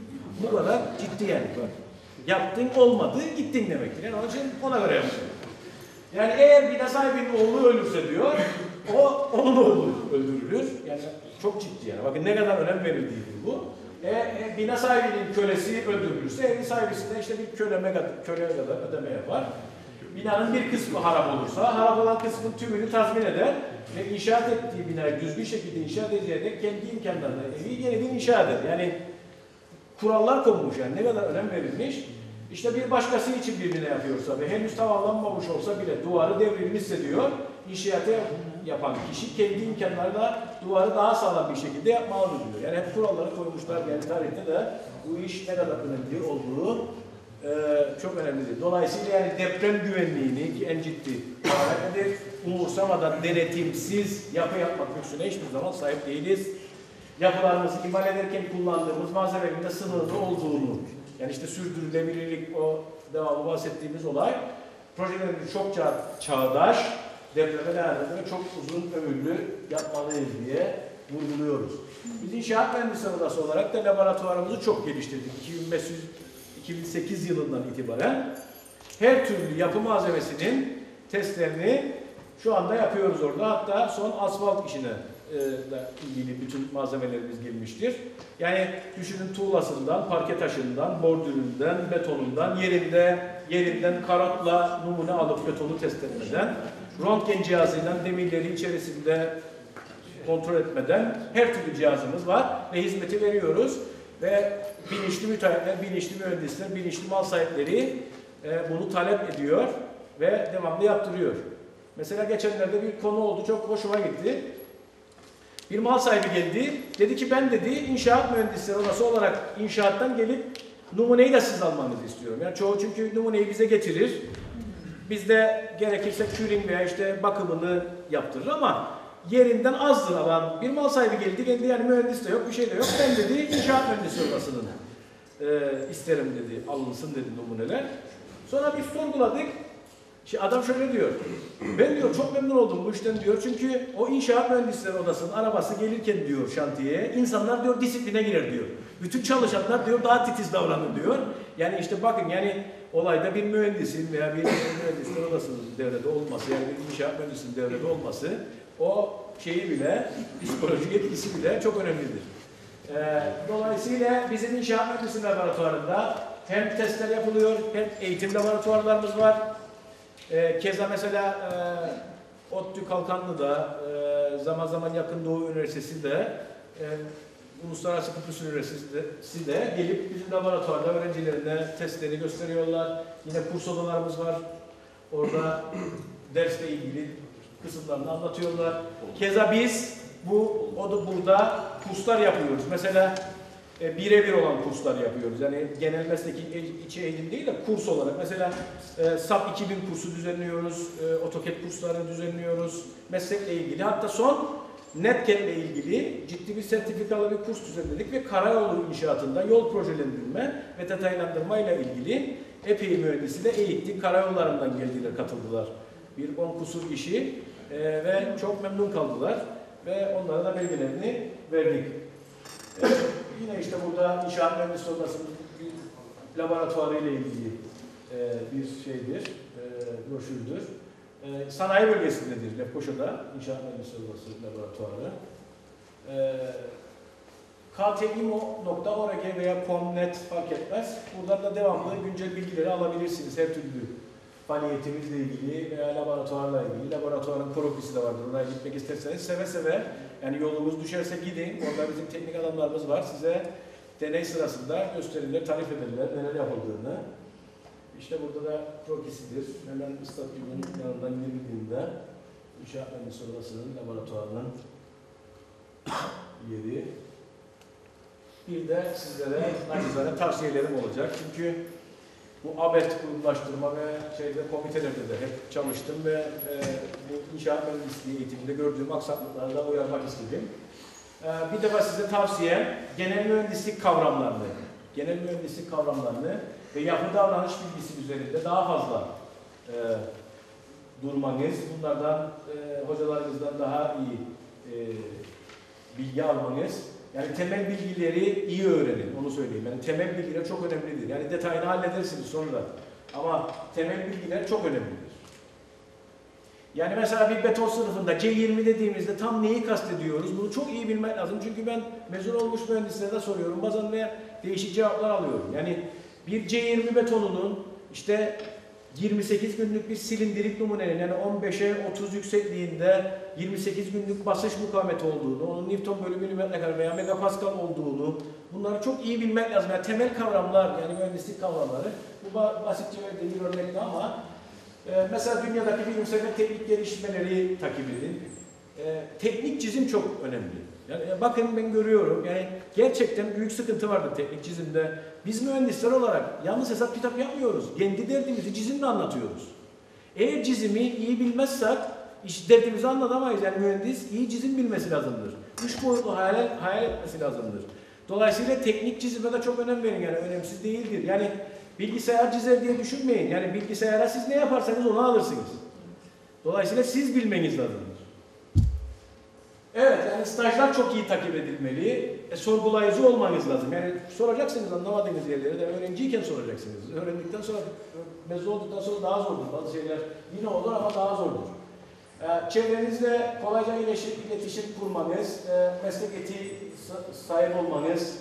S2: Bu kadar ciddi yani. Yaptın olmadı, gittin demektir. Yani onun için ona göre yapacak. Yani eğer bina sahibinin oğlu ölürse diyor, o onun oğlu öldürülür. Yani çok ciddi yani. Bakın ne kadar önem verildiği bu. E, e, bina sahibinin kölesi öldürülürse evin sahibisine işte bir köleme kadar, köleye kadar ödeme yapar. Binanın bir kısmı harap olursa harap olan kısmın tümünü tazmin eder ve inşaat ettiği binayı düzgün şekilde inşaat edecek kendi imkanlarıyla evi yeniden inşa eder. Yani kurallar konmuş yani ne kadar önem verilmiş. İşte bir başkası için bir bina yapıyorsa ve henüz tamamlanmamış olsa bile duvarı devrilmişse diyor, inşaatı yapan kişi kendi imkanlarıyla duvarı daha sağlam bir şekilde yapmalıdır diyor. Yani hep kuralları koymuşlar. Yani tarihte de bu iş ne kadar önemli olduğu e, çok önemlidir. Dolayısıyla yani deprem güvenliğini ki en ciddi nedir? Umursamadan denetimsiz yapı yapmak lüksüne hiçbir zaman sahip değiliz. Yapılarımızı imal ederken kullandığımız malzemenin de sınırlı olduğunu, yani işte sürdürülebilirlik, o devamlı bahsettiğimiz olay, projelerimizi çok çağ çağdaş, depreme dayanıklı ve çok uzun ömürlü yapmalıyız diye vurguluyoruz. Biz inşaat mühendisleri odası olarak da laboratuvarımızı çok geliştirdik. iki bin sekiz yılından itibaren her türlü yapı malzemesinin testlerini şu anda yapıyoruz orada. Hatta son asfalt işine ile ilgili bütün malzemelerimiz gelmiştir. Yani düşünün tuğlasından, parke taşından, bordüründen, betonundan, yerinde yerinden karatla numune alıp betonu test etmeden, röntgen cihazıyla demirleri içerisinde kontrol etmeden her türlü cihazımız var ve hizmeti veriyoruz. Ve bilinçli müteahhitler, bilinçli mühendisler, bilinçli mal sahipleri e, bunu talep ediyor ve devamlı yaptırıyor. Mesela geçenlerde bir konu oldu, çok hoşuma gitti. Bir mal sahibi geldi, dedi ki ben dedi inşaat mühendisleri odası olarak inşaattan gelip numuneyi de siz almanızı istiyorum. Yani çoğu çünkü numuneyi bize getirir. Biz de gerekirse küring veya işte bakımını yaptırır ama yerinden azdır alan bir mal sahibi geldi, geldi yani mühendis de yok, bir şey de yok. Ben dedi inşaat mühendisleri odasının e, isterim dedi, alınsın dedi numuneler. Sonra bir sorguladık. Şimdi adam şöyle diyor, ben diyor çok memnun oldum bu işten diyor çünkü o inşaat mühendisleri odasının arabası gelirken diyor şantiyeye insanlar diyor disipline girer diyor. Bütün çalışanlar diyor daha titiz davranır diyor. Yani işte bakın yani olayda bir mühendisin veya bir mühendisler odasının devrede olması yani bir inşaat mühendisinin devrede olması o şeyi bile psikolojik etkisi bile çok önemlidir. Ee, dolayısıyla bizim inşaat mühendisliği laboratuvarında hem testler yapılıyor hem eğitim laboratuvarlarımız var. E, keza mesela e, ODTÜ Kalkanlı'da, e, zaman zaman Yakın Doğu Üniversitesi de, e, Uluslararası Kıbrıs Üniversitesi de gelip bizim laboratuvarda öğrencilerine testleri gösteriyorlar. Yine kurs odalarımız var. Orada dersle ilgili kısımlarını anlatıyorlar. Keza biz bu o da burada kurslar yapıyoruz. Mesela E, birebir olan kurslar yapıyoruz. Yani genel mesleki içi eğitim değil de kurs olarak. Mesela e, SAP iki bin kursu düzenliyoruz, e, AutoCAD kursları düzenliyoruz, meslekle ilgili. Hatta son NetCAD ile ilgili ciddi bir sertifikalı bir kurs düzenledik ve karayolu inşaatında yol projelendirme ve detaylandırma ile ilgili epey mühendisi de eğittik. Karayollarından geldiler, katıldılar. Bir on kusur kişi e, ve çok memnun kaldılar ve onlara da belgelerini verdik. Ee, yine işte burada inşaat mühendisliği odasının bir laboratuvarı ile ilgili e, bir şeydir, e, broşürdür. E, sanayi bölgesindedir Lefkoşa'da inşaat mühendisliği odası laboratuvarı. E, k t i m o nokta org veya nokta com nokta net fark etmez. Buradan da devamlı güncel bilgileri alabilirsiniz. Her türlü faaliyetimizle ilgili veya laboratuvarla ilgili. Laboratuvarın profisi de vardır. Oraya gitmek isterseniz seve seve, yani yolunuz düşerse gidin. Orada bizim teknik adamlarımız var. Size deney sırasında gösterirler, tarif ederler neler yapıldığını. İşte burada da profisidir. Hemen stadyumun yanından girildiğinde İnşaat Mühendisliği Odası'nın laboratuvarının yeri. Bir de sizlere naçizane tavsiyelerim olacak. Çünkü bu A B E T kurumlaştırma ve şeyde komitelerde de hep çalıştım ve e, bu inşaat mühendisliği eğitiminde gördüğüm aksaklıklara da uyarmak istedim. E, bir defa size tavsiyem genel mühendislik kavramlarını, genel mühendislik kavramlarını ve yapı davranış bilgisi üzerinde daha fazla e, durmanız, bunlardan e, hocalarınızdan daha iyi e, bilgi almanız. Yani temel bilgileri iyi öğrenin, onu söyleyeyim. Yani temel bilgiler çok önemlidir. Yani detayını halledersiniz sonra. Ama temel bilgiler çok önemlidir. Yani mesela bir beton sınıfında C yirmi dediğimizde tam neyi kastediyoruz? Bunu çok iyi bilmek lazım. Çünkü ben mezun olmuş mühendislere de soruyorum. Bazen de değişik cevaplar alıyorum. Yani bir C yirmi betonunun işte yirmi sekiz günlük bir silindirik numunenin, yani on beşe otuz yüksekliğinde yirmi sekiz günlük basınç mukavemeti olduğunu, onun Newton bölü milimetre veya megapascal olduğunu, bunları çok iyi bilmek lazım. Yani temel kavramlar, yani mühendislik kavramları. Bu basitçe verdiğim bir örnekti ama e, mesela dünyadaki bilimsel ve teknik gelişmeleri takip edin. E, teknik çizim çok önemli. Yani e, bakın ben görüyorum, yani gerçekten büyük sıkıntı vardır teknik çizimde. Biz mühendisler olarak yalnız hesap kitap yapmıyoruz. Kendi derdimizi çizimle anlatıyoruz. Eğer çizimi iyi bilmezsek iş derdimizi anlatamayız. Yani mühendis iyi çizim bilmesi lazımdır. Üç boyutlu hayal, hayal etmesi lazımdır. Dolayısıyla teknik çizime de çok önem verin. Yani önemsiz değildir. Yani bilgisayar çizer diye düşünmeyin. Yani bilgisayara siz ne yaparsanız onu alırsınız. Dolayısıyla siz bilmeniz lazımdır. Evet, yani stajlar çok iyi takip edilmeli. E, sorgulayıcı olmanız lazım. Yani soracaksınız anlamadığınız yerleri de öğrenciyken soracaksınız. Öğrendikten sonra, mezun olduktan sonra daha zordur. Bazı şeyler yine olur ama daha zordur. E, çevrenizle kolayca iletişim, iletişim kurmanız, e, meslek etiği sahip olmanız,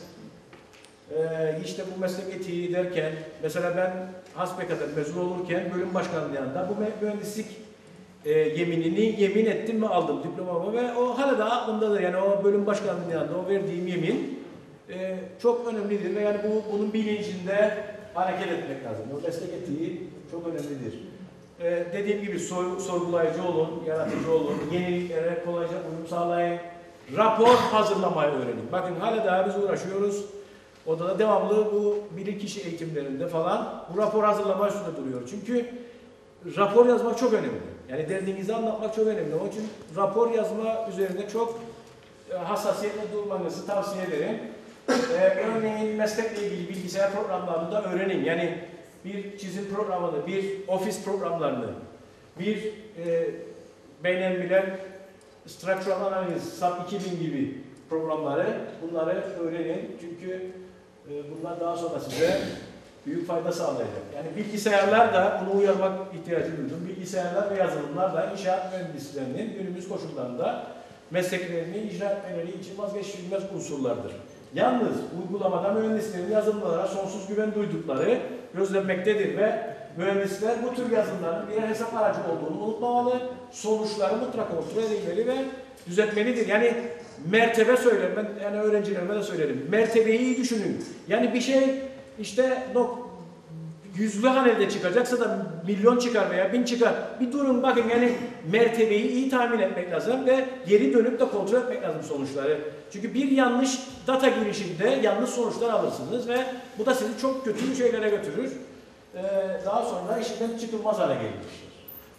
S2: e, işte bu meslek etiği derken, mesela ben hasbelkader mezun olurken bölüm başkanlığı yanında bu mühendislik E, yeminini yemin ettim mi aldım diplomamı ve o hala da aklımdadır. Yani o bölüm başkanlığının yanında o verdiğim yemin e, çok önemlidir ve yani bu bunun bilincinde hareket etmek lazım. O meslek etiği çok önemlidir. E, dediğim gibi sor, sorgulayıcı olun, yaratıcı olun, yeniliklere kolayca uyum sağlayın. Rapor hazırlamayı öğrenin. Bakın hala daha biz uğraşıyoruz. Odada devamlı bu bilirkişi eğitimlerinde falan bu rapor hazırlama üstünde duruyor. Çünkü rapor yazmak çok önemli. Yani derdinizi anlatmak çok önemli. Onun için rapor yazma üzerinde çok e, hassasiyetle durmanızı tavsiye ederim. Ee, örneğin meslekle ilgili bilgisayar programlarını da öğrenin. Yani bir çizim programını, bir ofis programlarını, bir e, beynelmiler structural analiz, SAP iki bin gibi programları, bunları öğrenin. Çünkü e, bunlar daha sonra size büyük fayda sağlayacak. Yani bilgisayarlar da bunu uyarmak ihtiyacı duydum. Bilgisayarlar ve yazılımlar da inşaat mühendislerinin günümüz koşullarında mesleklerini icra etmeleri için vazgeçilmez unsurlardır. Yalnız uygulamada mühendislerin yazılımlara sonsuz güven duydukları gözlenmektedir ve mühendisler bu tür yazılımların birer hesap aracı olduğunu unutmamalı, sonuçları mutlaka kontrol edilmeli ve düzeltmelidir. Yani mertebe söylerim, ben yani öğrencilerime de söylerim. Mertebeyi iyi düşünün. Yani bir şey işte nok yüzlü hanede çıkacaksa da milyon çıkar veya bin çıkar. Bir durun bakın, yani mertebeyi iyi tahmin etmek lazım ve geri dönüp de kontrol etmek lazım sonuçları. Çünkü bir yanlış data girişinde yanlış sonuçlar alırsınız ve bu da sizi çok kötü şeylere götürür. Ee, daha sonra işinden çıkılmaz hale gelir.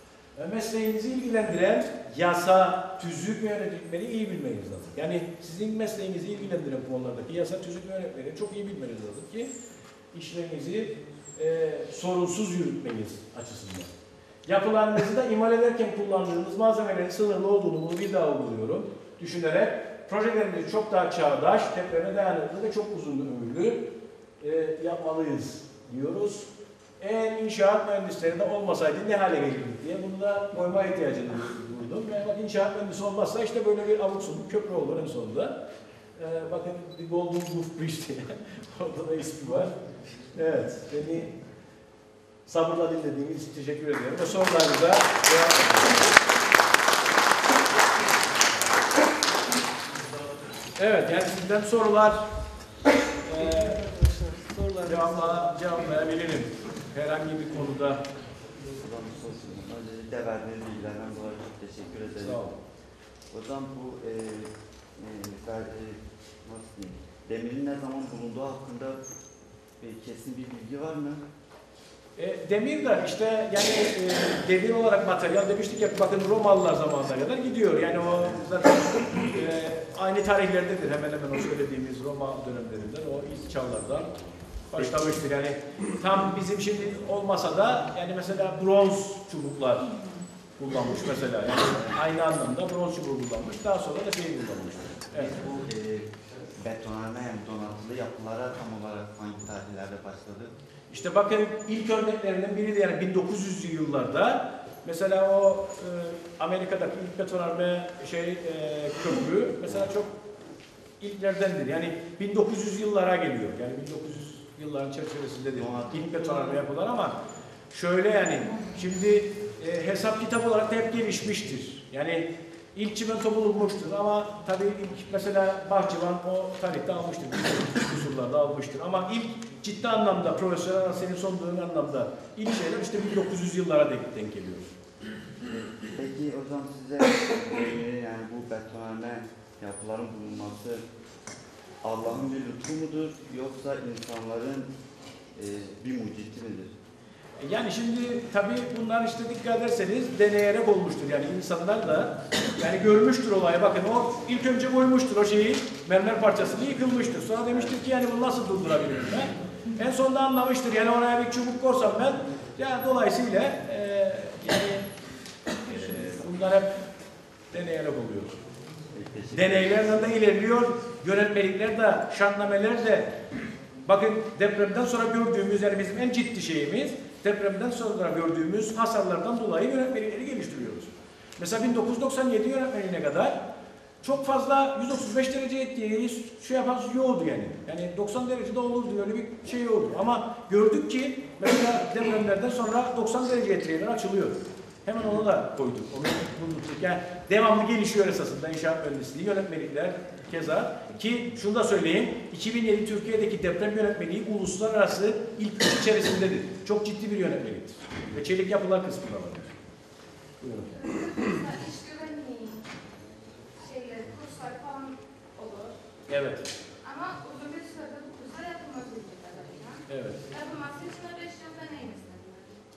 S2: E, mesleğinizi ilgilendiren yasa, tüzük ve yönetmeni iyi bilmeniz lazım. Yani sizin mesleğinizi ilgilendiren konulardaki yasa, tüzük ve yönetmeni çok iyi bilmeniz lazım ki işlerinizi e, sorunsuz yürütmeniz açısından. Yapılarınızı da imal ederken kullandığınız malzemelerin sınırlı olduğunu bunu bir daha uyguluyorum. Düşünerek projelerimizi çok daha çağdaş, depreme dayanıklı ve çok uzun ömürlü e, yapmalıyız diyoruz. Eğer inşaat mühendisleri de olmasaydı ne hale gelirdik diye bunu da koyma ihtiyacını duydum. Yani bak, inşaat mühendisi olmazsa işte böyle bir abuk subuk köprü olur en sonunda. Ee, bakın The Golden Roof Bridge diye. Orada da ismi var. Evet, beni sabırla dinlediğiniz için teşekkür ediyorum. Ve sorularınıza devam edelim. Evet, yani sizden sorular e, cevapla, cevaplayabilirim. Herhangi bir konuda.
S3: Öncelikle verdiğiniz bilgilerden dolayı çok teşekkür ederim.
S2: Sağ olun.
S3: Hocam bu e, e, ver, e, nasıl diyeyim, demirin ne zaman bulunduğu hakkında e, kesin bir bilgi var mı?
S2: E, demir de işte yani e, demir olarak materyal demiştik ya, bakın Romalılar zamanına kadar gidiyor. Yani o zaten e, aynı tarihlerdedir hemen hemen o söylediğimiz Roma dönemlerinden, o ilk çağlardan başlamıştır. Yani tam bizim şimdi olmasa da yani mesela bronz çubuklar kullanmış mesela. Yani aynı anlamda bronz çubuğu kullanmış. Daha sonra da şeyi kullanmıştır. Evet.
S3: Bu e, betonarme yani donatılı yapılara tam olarak hangi tarihlerde başladı?
S2: İşte bakın ilk örneklerinden biri de yani bin dokuz yüzlü yıllarda mesela o e, Amerika'daki ilk betonarme şey e, köprü mesela çok ilklerdendir. Yani bin dokuz yüz yıllara geliyor. Yani bin dokuz yüz yılların çerçevesindedir. İlk betonarme yapılan ama şöyle yani şimdi e, hesap kitap olarak da hep gelişmiştir. Yani ilk çimento bulunmuştur ama tabii ilk mesela Bahçıvan o tarihte almıştır. Kusurlarda almıştır. Ama ilk ciddi anlamda profesyonel senin sonduğun anlamda ilk şeyler işte bin dokuz yüz yıllara denk, denk geliyor.
S3: Peki hocam size yani bu betonarme yapıların bulunması Allah'ın bir lütfu mudur yoksa insanların e, bir mucidi midir?
S2: Yani şimdi tabii bunlar işte dikkat ederseniz deneyerek olmuştur. Yani insanlar da yani görmüştür olayı. Bakın o ilk önce koymuştur o şeyi, mermer parçasını yıkılmıştır. Sonra demiştir ki yani bunu nasıl durdurabilirim ben? En sonunda anlamıştır. Yani oraya bir çubuk korsam ben yani dolayısıyla e, yani e, bunlar hep deneyerek oluyor. Deneylerden de ilerliyor. Yönetmelikler de, şartnameler de bakın depremden sonra gördüğümüz yani bizim en ciddi şeyimiz depremden sonra gördüğümüz hasarlardan dolayı yönetmelikleri geliştiriyoruz. Mesela bin dokuz yüz doksan yedi yönetmeliğine kadar çok fazla yüz otuz beş derece etkiyi şey yapan yoktu yani. Yani doksan derecede olurdu öyle bir şey oldu. Ama gördük ki mesela depremlerden sonra doksan derece etkileri açılıyor. Hemen onu da koyduk. Onu unuttuk. Yani devamlı gelişiyor esasında inşaat mühendisliği, yönetmelikler keza. Ki şunu da söyleyeyim, iki bin yedi Türkiye'deki deprem yönetmeliği uluslararası ilk üç içerisindedir. Çok ciddi bir yönetmeliktir. Ve çelik yapılar kısmında var. Buyurun.
S4: İş güvenliği şeyleri, kurslar falan olur.
S2: Evet.
S4: Ama uzun bir sürede bu kurslar yapılmaz bildiğim kadarıyla.
S2: Evet.
S4: Yapılması için de beş yıl deneyim istediler.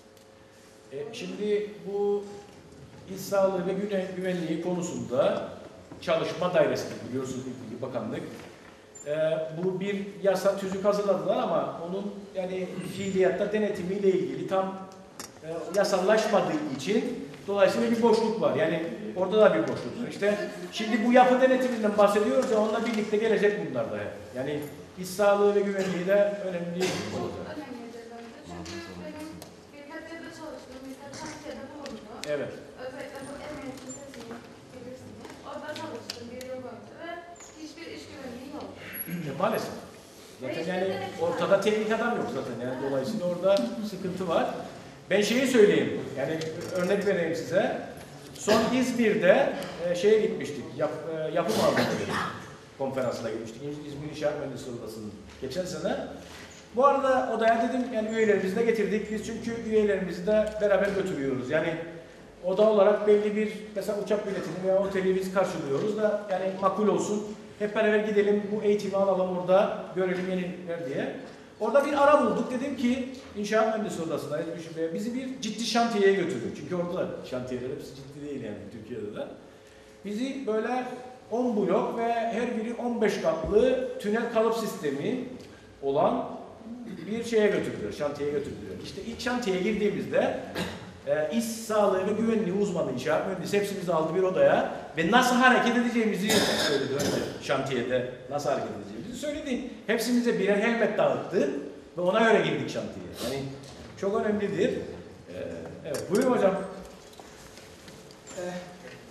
S2: E, şimdi bu iş sağlığı ve güven, güvenliği konusunda çalışma dairesi biliyorsunuz ilgili bakanlık. E, bu bir yasa tüzük hazırladılar ama onun yani fiiliyatta denetimiyle ilgili tam e, yasallaşmadığı için dolayısıyla bir boşluk var. Yani orada da bir boşluk var. İşte şimdi bu yapı denetiminden bahsediyoruz ya onunla birlikte gelecek bunlar da. Yani iş sağlığı ve güvenliği de önemli olacak.
S4: Önemlidir bence. Çünkü benim birkaç yerde çalıştığım, birkaç şantiyede bulundum.
S2: Evet.
S4: Özellikle bu emniyet lisesini bilirsiniz. Orada çalıştım bir yıl boyunca ve hiçbir iş güvenliği yok.
S2: E, maalesef. Zaten yani ortada teknik adam yok zaten yani dolayısıyla orada sıkıntı var. Ben şeyi söyleyeyim, yani örnek vereyim size. Son İzmir'de e, şeye gitmiştik, yap, e, yapı malzemeleri konferansına gitmiştik. İzmir İnşaat Mühendisliği Odası'nın geçen sene. Bu arada odaya dedim yani üyelerimizi de getirdik. Biz çünkü üyelerimizi de beraber götürüyoruz. Yani oda olarak belli bir mesela uçak biletini veya oteli biz karşılıyoruz da yani makul olsun. Hep beraber gidelim bu eğitimi alalım orada görelim yeniler diye. Orada bir ara bulduk. Dedim ki İnşaat Mühendisliği Odası'nda bizi bir ciddi şantiyeye götürdü. Çünkü orada da şantiyeler hepsi ciddi değil yani Türkiye'de de. Bizi böyle on blok ve her biri on beş katlı tünel kalıp sistemi olan bir şeye götürdüler, şantiyeye götürdüler. İşte ilk şantiyeye girdiğimizde e, iş sağlığı ve güvenliği uzmanı inşaat mühendisi hepsimizi aldı bir odaya ve nasıl hareket edeceğimizi söyledi önce şantiyede. Nasıl hareket edeceğimizi söyledi. Hepsimize birer helmet dağıttı ve ona göre girdik şantiyeye. Yani çok önemlidir. Ee, evet, buyurun hocam.
S1: Ee,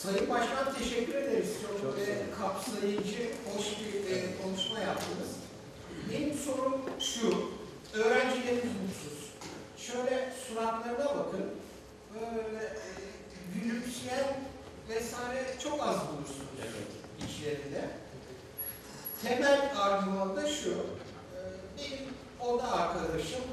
S5: Sayın Başkan teşekkür ederiz. Çok,
S2: Çok
S5: e,
S2: sağ olun.
S5: kapsayıcı, hoş bir e, konuşma yaptınız. Benim sorum şu, öğrencilerimiz mutsuz. Şöyle suratlarına bakın, böyle e, gülümseyen vesaire çok az bulursunuz içlerinde. Temel argüman da şu, e, benim oda arkadaşım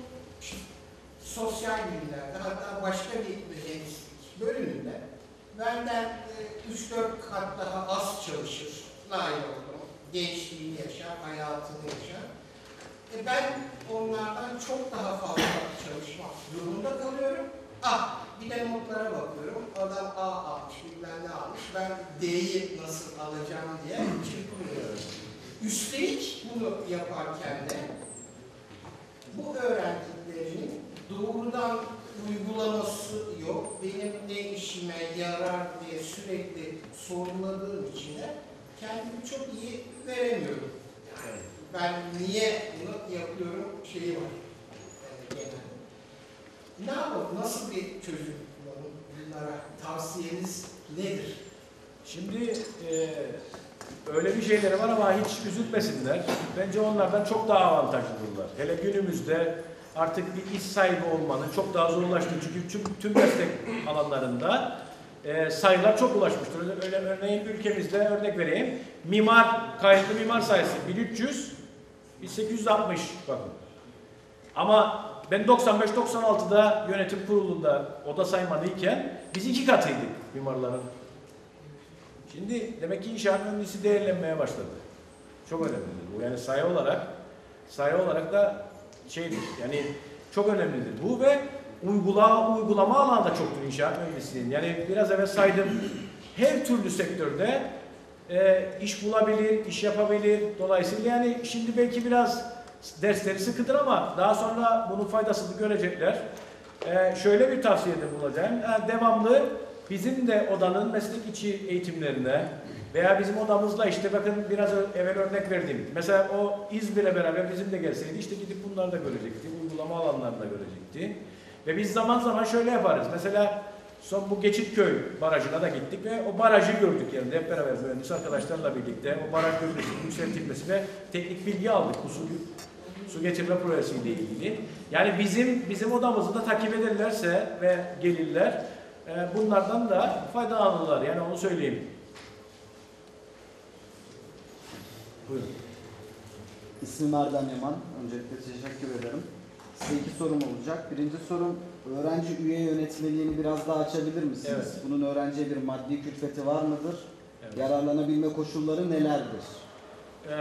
S5: sosyal bilimlerde, hatta başka bir mühendislik bölümünde benden üç dört kat daha az çalışır, layık olur. Gençliğini yaşar, hayatını yaşar. E ben onlardan çok daha fazla çalışmak durumunda kalıyorum. Ah, bir de notlara bakıyorum. Adam A almış, bilmem ne almış. Ben D'yi nasıl alacağım diye çırpınıyorum. Üstelik bunu yaparken de bu öğrendiklerinin doğrudan uygulaması yok. Benim ne işime yarar diye sürekli sorguladığım için de kendimi çok iyi veremiyorum. Yani ben niye bunu yapıyorum şeyi var. Yani genelde. Ne yapalım? Nasıl bir çözüm bulalım? Bunlara tavsiyeniz nedir?
S2: Şimdi e, öyle bir şeyleri var ama hiç üzülmesinler. Bence onlardan çok daha avantajlıdırlar. Hele günümüzde artık bir iş sahibi olmanın çok daha zorlaştığı, çünkü tüm, tüm meslek alanlarında e, sayılar çok ulaşmıştır. Öyle, örneğin ülkemizde örnek vereyim. Mimar, kayıtlı mimar sayısı bin üç yüz, bin sekiz yüz altmış bakın. Ama ben doksan beş doksan altıda yönetim kurulunda oda saymadıyken biz iki katıydık mimarların. Şimdi demek ki inşaat mühendisi değerlenmeye başladı. Çok önemlidir bu. Yani sayı olarak, sayı olarak da şeydir. Yani çok önemlidir bu ve uygula, uygulama alanı da çoktur inşaat mühendisliğinin. Yani biraz evvel saydım, her türlü sektörde e, iş bulabilir, iş yapabilir. Dolayısıyla yani şimdi belki biraz dersleri sıkıdır ama daha sonra bunun faydasını görecekler. E, şöyle bir tavsiyede bulacağım. Yani devamlı bizim de odanın meslek içi eğitimlerine veya bizim odamızla işte bakın biraz evvel örnek verdiğim. Mesela o İzmir'e beraber bizim de gelseydi işte gidip bunları da görecekti. Uygulama alanlarını da görecekti. Ve biz zaman zaman şöyle yaparız. Mesela son bu Geçitköy Barajı'na da gittik ve o barajı gördük yani hep beraber mühendis arkadaşlarla birlikte. O baraj bölgesinin yükseltilmesi ve teknik bilgi aldık bu su, su getirme projesiyle ilgili. Yani bizim bizim odamızı da takip ederlerse ve gelirler bunlardan da faydalanırlar. Yani onu söyleyeyim. Buyurun.
S6: İsmim Erdem Yaman. Öncelikle teşekkür ederim. Size iki sorum olacak. Birinci sorum, öğrenci üye yönetmeliğini biraz daha açabilir misiniz?
S2: Evet.
S6: Bunun öğrenciye bir maddi külfeti var mıdır?
S2: Evet.
S6: Yararlanabilme koşulları nelerdir?
S2: Ee,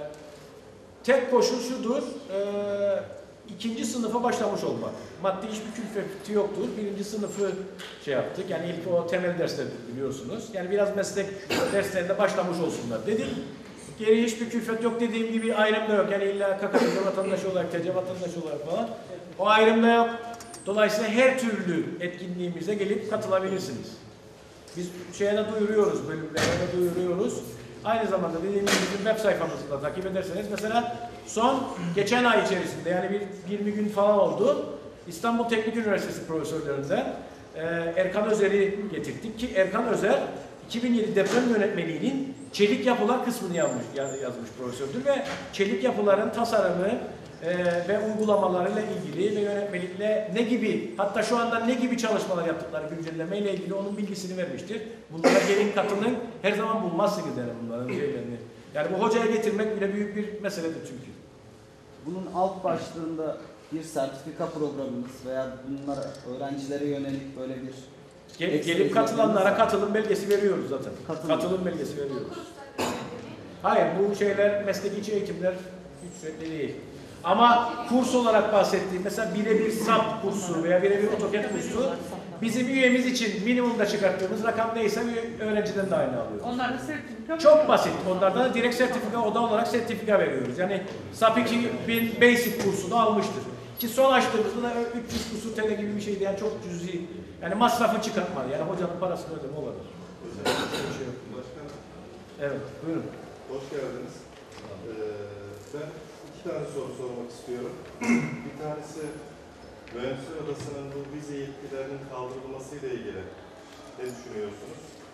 S2: tek koşul şudur, e, ikinci sınıfa başlamış olmak. Maddi hiçbir külfeti yoktur. Birinci sınıfı şey yaptık. Yani ilk o temel dersler biliyorsunuz. Yani biraz meslek derslerinde başlamış olsunlar dedik. Geri hiçbir külfet yok dediğim gibi ayrım da yok. Yani illa K K T C vatandaşı olarak, T C vatandaşı olarak falan. O ayrım da yok. Dolayısıyla her türlü etkinliğimize gelip katılabilirsiniz. Biz şeye de duyuruyoruz, bölümlere de duyuruyoruz. Aynı zamanda dediğim gibi bizim web sayfamızı da takip ederseniz mesela son geçen ay içerisinde yani bir yirmi gün falan oldu. İstanbul Teknik Üniversitesi profesörlerinden e, Erkan Özer'i getirdik ki Erkan Özer iki bin yedi deprem yönetmeliğinin çelik yapılar kısmını yazmış, yazmış profesördür ve çelik yapıların tasarımı e, ve uygulamalarıyla ilgili ve yönetmelikle ne gibi, hatta şu anda ne gibi çalışmalar yaptıkları güncelleme ile ilgili onun bilgisini vermiştir. Bunlara gelin katılın, her zaman bulmazsınız yani bunların şeylerini. Yani bu hocaya getirmek bile büyük bir meseledir çünkü.
S6: Bunun alt başlığında bir sertifika programınız veya bunlar öğrencilere yönelik böyle bir
S2: Gel, gelip katılanlara katılım belgesi veriyoruz zaten.
S6: Katılım,
S2: katılım belgesi veriyoruz. Hayır, bu şeyler mesleki içi eğitimler ücretli değil. Ama kurs olarak bahsettiğim mesela birebir S A P kursu veya birebir AutoCAD kursu bizim üyemiz için minimumda çıkarttığımız rakam neyse öğrenciden de aynı alıyoruz.
S7: Onlarda sertifika
S2: Çok basit. Onlardan da direkt sertifika, oda olarak sertifika veriyoruz. Yani S A P iki bin Basic kursunu almıştır. Ki son açtığımızda da üç yüz küsur T L gibi bir şeydi. Yani çok cüzi. Yani masrafı çıkartmadı. Yani hocanın parasını ödeme olabilir. Bir şey yok.
S8: Başkanım.
S2: Evet, buyurun.
S8: Hoş geldiniz. Ee, ben iki tane soru sormak istiyorum. Bir tanesi Mühendisler Odası'nın bu vize yetkilerinin kaldırılması ile ilgili ne düşünüyorsunuz?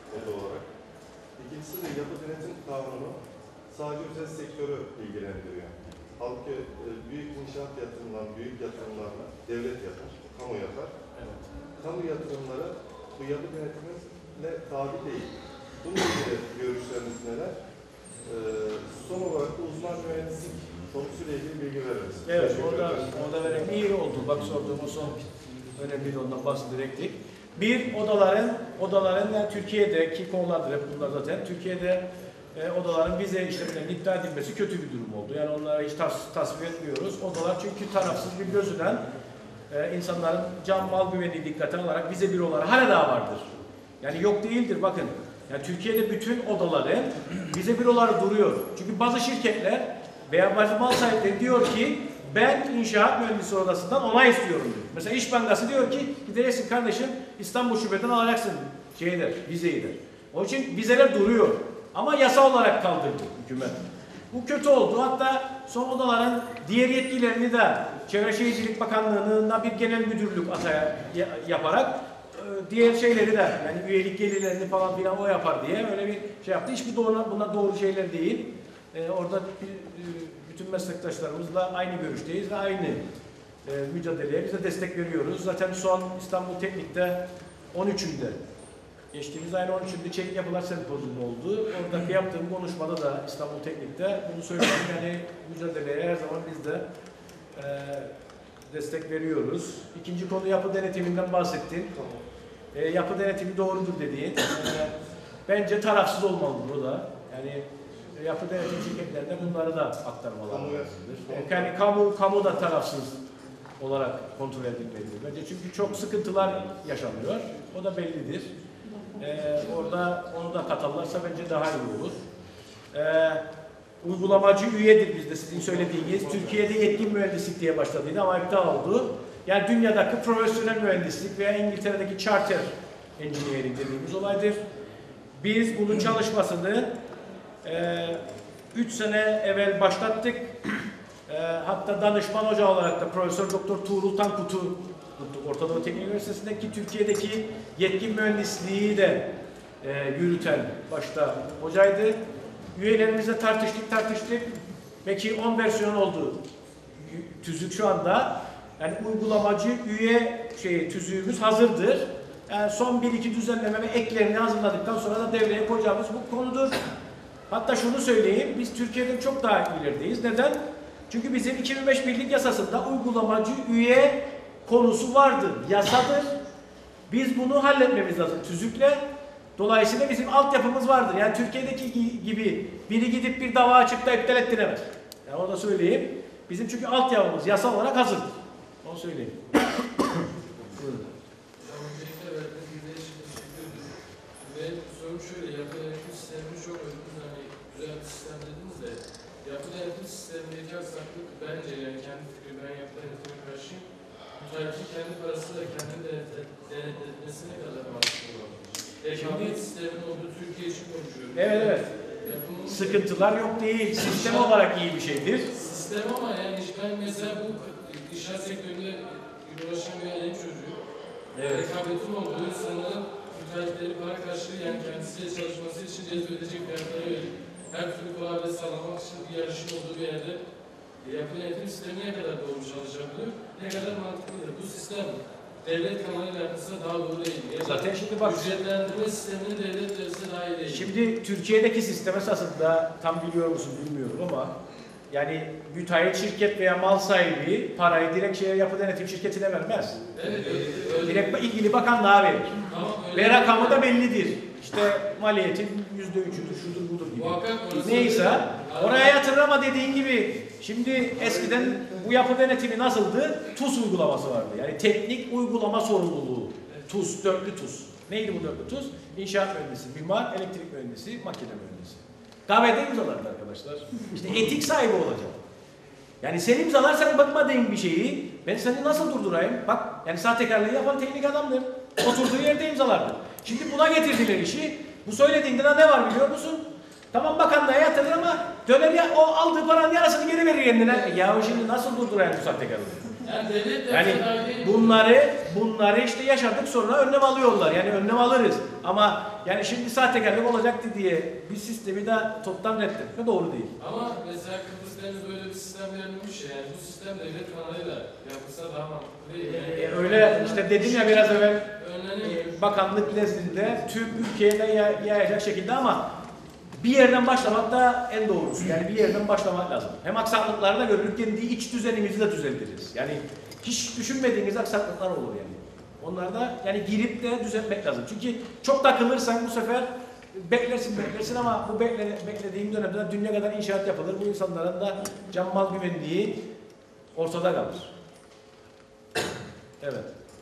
S8: oda olarak. İkincisi de yapı denetim kanunu sadece özel sektörü ilgilendiriyor. Halbuki e, büyük inşaat yatırımlarını, büyük yatırımlarla devlet yapar, kamu yapar.
S2: Evet.
S8: Kamu yatırımları bu yapı denetimine tabi değil. Bununla ilgili görüşleriniz neler? Ee, son olarak da uzman mühendislik konusuyla ilgili bilgi veririz.
S2: Evet, orada, orada vereyim. İyi oldu. Bak sorduğumuz son önemli ondan bahsederektik. Bir, odaların, odaların yani Türkiye'deki konulardır hep bunlar zaten. Türkiye'de e, odaların vize işlemlerinin iptal edilmesi kötü bir durum oldu. Yani onlara hiç tas tasvip etmiyoruz. Odalar çünkü tarafsız bir gözüden e, insanların can mal güvenliği dikkate alarak vize büroları hala daha vardır. Yani yok değildir bakın. Yani Türkiye'de bütün odaların vize büroları duruyor. Çünkü bazı şirketler veya bazı mal sahipleri diyor ki ben inşaat mühendisi odasından onay istiyorum diyor. Mesela İş Bankası diyor ki gideceksin kardeşim İstanbul şubeden alacaksın şeyi der, vizeyi der. Onun için vizeler duruyor. Ama yasa olarak kaldırdı hükümet. Bu kötü oldu. Hatta son odaların diğer yetkilerini de Çevre Şehircilik Bakanlığı'na bir genel müdürlük ataya yaparak diğer şeyleri de yani üyelik gelirlerini falan filan o yapar diye öyle bir şey yaptı. Hiçbir doğru, bunlar doğru şeyler değil. Ee, orada bir, bütün meslektaşlarımızla aynı görüşteyiz ve aynı e, mücadeleye biz de destek veriyoruz. Zaten son İstanbul Teknik'te on üçünde geçtiğimiz ayın on üçünde Çelik Yapılar Sempozyumu oldu. Oradaki yaptığım konuşmada da İstanbul Teknik'te bunu söyledim. Yani mücadeleye her zaman biz de e, destek veriyoruz. İkinci konu yapı denetiminden bahsettin. E, yapı denetimi doğrudur dediğin. E, bence tarafsız olmalı burada. Yani e, yapı denetim şirketlerine bunları da aktarmaları lazımdır. E, yani kamu, kamu da tarafsız olarak kontrol edilmelidir. Bence çünkü çok sıkıntılar yaşanıyor. O da bellidir. E, orada onu da katarlarsa bence daha iyi olur. E, Uygulamacı üyedir bizde sizin söylediğiniz. Türkiye'de yetkin mühendislik diye başladıydı ama iptal oldu. Yani dünyadaki profesyonel mühendislik veya İngiltere'deki charter engineering dediğimiz olaydır. Biz bunun çalışmasını üç e, sene evvel başlattık. E, hatta danışman hoca olarak da Profesör Doktor Tuğrul Tankut'u tuttuk Orta Doğu Teknik Üniversitesi'ndeki Türkiye'deki yetkin mühendisliği de e, yürüten başta hocaydı. Üyelerimizle tartıştık tartıştık. Belki on versiyon oldu tüzük şu anda. Yani uygulamacı üye şey tüzüğümüz hazırdır. Yani son bir iki düzenleme ve eklerini hazırladıktan sonra da devreye koyacağımız bu konudur. Hatta şunu söyleyeyim, biz Türkiye'den çok daha ilerideyiz. Neden? Çünkü bizim iki bin beş Birlik Yasası'nda uygulamacı üye konusu vardır, yasadır. Biz bunu halletmemiz lazım tüzükle. Dolayısıyla bizim altyapımız vardır. Yani Türkiye'deki gibi biri gidip bir dava açıp da iptal ettiremez. Yani onu da söyleyeyim. Bizim çünkü altyapımız yasal olarak hazır. Onu söyleyeyim. Buyurun.
S7: Öncelikle verdiğiniz bilgiler için teşekkür ederim. Benim sorum şöyle, yapı denetim sistemini çok övdünüz, hani güzel bir sistem dediniz de, yapı denetim sistemindeki aksaklık bence, yani kendi fikrim, ben yapı denetime karşıyım. Müteahhitin kendi parasıyla kendi denetletmesi ne kadar mantıklı olabilir? Rekabet sistemin olduğu Türkiye için konuşuyorum.
S2: Evet evet.
S7: Yapımın
S2: sıkıntılar yok değil. Sistem olarak iyi bir şeydir.
S7: Sistem ama yani ben mesela bu inşaat sektöründe uğraşan bir ailenin çocuğu. Evet. Rekabetin olduğu insanların müteahhitleri para karşılığı yani kendisiyle çalışması için cezbedecek fiyatlara verip her türlü kolaylığı sağlamak için bir yarışın olduğu bir yerde yapı denetim sistemi ne kadar doğru çalışabilir, ne kadar mantıklıdır. Bu sistem devlet kanalıyla yapılsa daha doğru değil. Ya
S2: zaten şimdi bak
S7: ücretlendirme sistemini devlet verse daha iyi değil.
S2: Şimdi Türkiye'deki sistem esasında tam biliyor musun bilmiyorum ama yani müteahhit şirket veya mal sahibi parayı direkt şeye yapı denetim şirketine vermez.
S7: Evet, öyle, öyle.
S2: Direkt ilgili bakanlığa verir.
S7: Tamam,
S2: ve rakamı da bellidir. İşte maliyetin yüzde üçüdür, şudur budur gibi. Neyse oraya yatırır ama dediğin gibi şimdi eskiden bu yapı denetimi nasıldı? TUS uygulaması vardı. Yani teknik uygulama sorumluluğu. TUS, dörtlü TUS. Neydi bu dörtlü TUS? İnşaat mühendisi, mimar, elektrik mühendisi, makine mühendisi. Kahvede imzalardı arkadaşlar. İşte etik sahibi olacak. Yani sen imzalarsan bakmadığın bir şeyi ben seni nasıl durdurayım? Bak yani sahtekarlığı yapan teknik adamdır. Oturduğu yerde imzalardı. Şimdi buna getirdiler işi. Bu söylediğinde de ne var biliyor musun? Tamam bakanlığa yatırır ama döner ya o aldığı paranın yarısını geri verir kendine. E, ya şimdi nasıl durdurayım bu sahtekarlığı?
S7: Yani devlet de
S2: Yani
S7: dahil değil.
S2: bunları bunları işte yaşadık, sonra önlem alıyorlar. Yani önlem alırız. Ama yani şimdi sahtekarlık olacaktı diye bir sistemi de toptan reddetme doğru değil.
S7: Ama mesela Kıbrıs'ta henüz böyle bir sistem verilmiş ya. Yani bu sistem devlet kanalıyla yapılsa daha mantıklı değil. Yani,
S2: E, öyle işte dedim ya biraz evvel,
S7: önlenemiyor.
S2: e, bakanlık nezdinde tüm ülkeye de yay- yayacak şekilde, ama bir yerden başlamak da en doğrusu. Yani bir yerden başlamak lazım. Hem aksaklıkları da görürük, kendi iç düzenimizi de düzeltiriz. Yani hiç düşünmediğiniz aksaklıklar olur yani. Onları da yani girip de düzeltmek lazım. Çünkü çok takılırsan bu sefer beklersin beklersin ama bu bekle, beklediğin dönemde dünya kadar inşaat yapılır. Bu insanların da can mal güvenliği ortada kalır. Evet.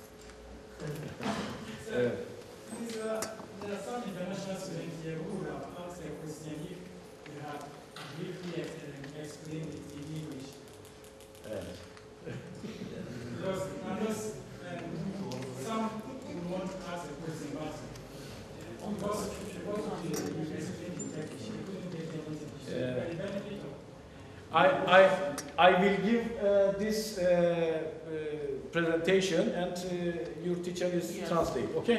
S2: Evet.
S9: These are, there are some international students here who have asked a question if you have briefly uh, explained it in English.
S2: Evet.
S9: Because I'm just, um, some will want to ask a question, but uh, because, because of the you explained in Turkish, you couldn't get anything. So
S2: Yeah.
S9: for the benefit of
S2: I, I, I will give uh, this uh, uh, presentation and uh, your teacher is
S10: Yes.
S2: translate, okay?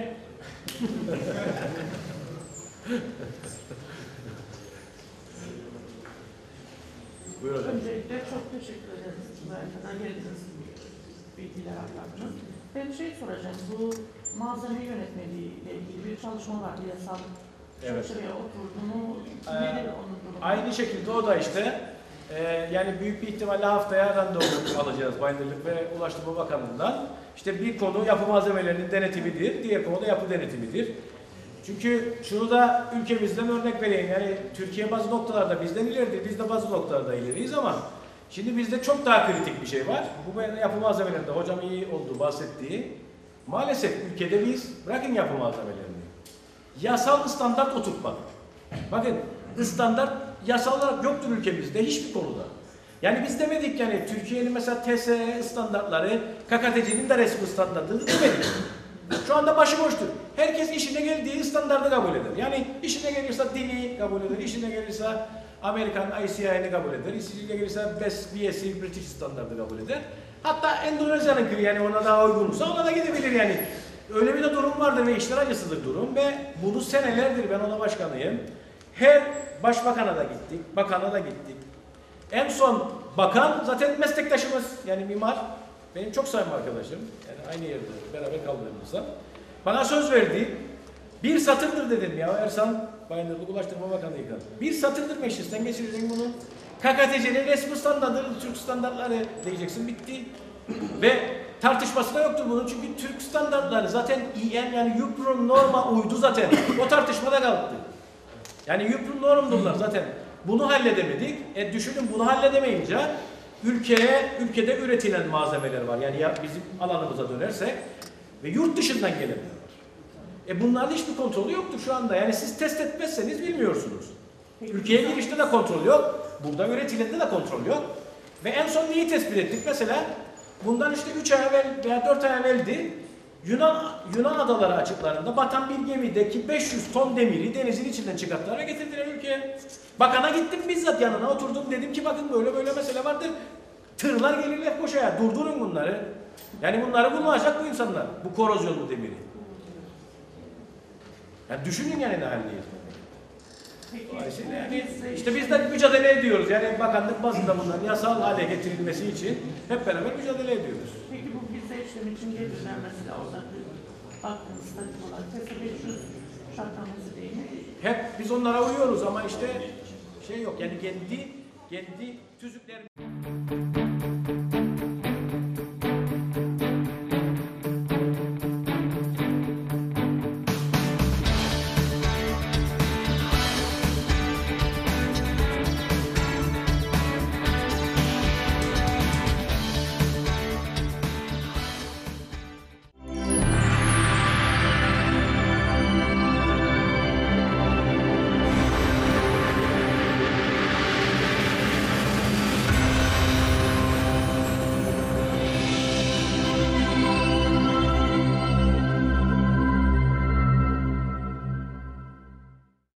S2: Buyur hocam.
S10: Öncelikle çok teşekkür ederiz. Buraya kadar geldiniz, bilgiler aktardınız. Ben şey soracağım, bu malzeme yönetmeliği ile ilgili bir çalışma var, yasal.
S2: Evet.
S10: Şuraya oturdu mu,
S2: Ee,
S10: nedir onun durumu?
S2: Aynı şekilde o da işte e, yani büyük bir ihtimalle haftaya randevu alacağız Bayındırlık ve Ulaştırma Bakanlığı'ndan. İşte bir konu yapı malzemelerinin denetimidir, diğer konu da yapı denetimidir. Çünkü şunu da ülkemizden örnek vereyim, yani Türkiye bazı noktalarda bizden ileridir, biz de bazı noktalarda ileriyiz ama şimdi bizde çok daha kritik bir şey var. Bu yapı malzemelerinde hocam iyi olduğu bahsettiği, maalesef ülkede biz, bırakın yapı malzemelerini, yasal standart oturtmak. Bakın standart yasal olarak yoktur ülkemizde hiçbir konuda. Yani biz demedik yani Türkiye'nin mesela T S E standartları, K K T C'nin de resmi standartları demedik. Şu anda başıboştur. Herkes işine geldiği standardı kabul eder. Yani işine gelirse dini kabul eder, işine gelirse Amerikan I C I'ni kabul eder, işine gelirse B S C British standardı kabul eder. Hatta Endonezya'nın yani ona daha uygunsa ona da gidebilir yani. Öyle bir de durum vardır ve işler acısıdır durum ve bunu senelerdir ben ona başkanıyım. Her başbakana da gittik, bakana da gittik. En son bakan zaten meslektaşımız yani mimar. Benim çok sayın arkadaşım. Yani aynı yerde beraber kaldığımızda. Bana söz verdi. Bir satırdır dedim ya Ersan Bayındırlık Ulaştırma Bakanı yıkan. Bir satırdır meclisten geçireceksin bunu. K K T C'nin resmi standartları, Türk standartları diyeceksin bitti. Ve tartışması da yoktur bunun çünkü Türk standartları zaten İ N yani Yuprum norma uydu zaten. O tartışmada kalktı. Yani Yuprum normdurlar zaten. Bunu halledemedik. E düşünün bunu halledemeyince ülkeye, ülkede üretilen malzemeler var. Yani ya bizim alanımıza dönersek ve yurt dışından gelenler var. E bunların hiçbir kontrolü yoktur şu anda. Yani siz test etmezseniz bilmiyorsunuz. Ülkeye girişte de kontrol yok. Burada üretilende de kontrol yok. Ve en son neyi tespit ettik? Mesela bundan işte üç ay evvel veya dört ay evveldi Yunan, Yunan adaları açıklarında batan bir gemideki beş yüz ton demiri denizin içinden çıkarttılar ve getirdiler ülkeye. Bakana gittim bizzat yanına oturdum dedim ki bakın böyle böyle mesele vardır. Tırlar gelirler koşaya durdurun bunları. Yani bunları bulmayacak bu insanlar. Bu korozyonlu demiri. Yani düşünün yani ne haldeyiz. Dolayısıyla yani işte biz de mücadele ediyoruz. Yani bakanlık bazında bunların yasal hale getirilmesi için hep beraber mücadele ediyoruz.
S10: Peki bu vize işlemi için getirilen mesela orada baktığınız statü olarak T S beş yüz şartnaması değil mi?
S2: Hep biz onlara uyuyoruz ama işte şey yok yani kendi kendi tüzüklerimiz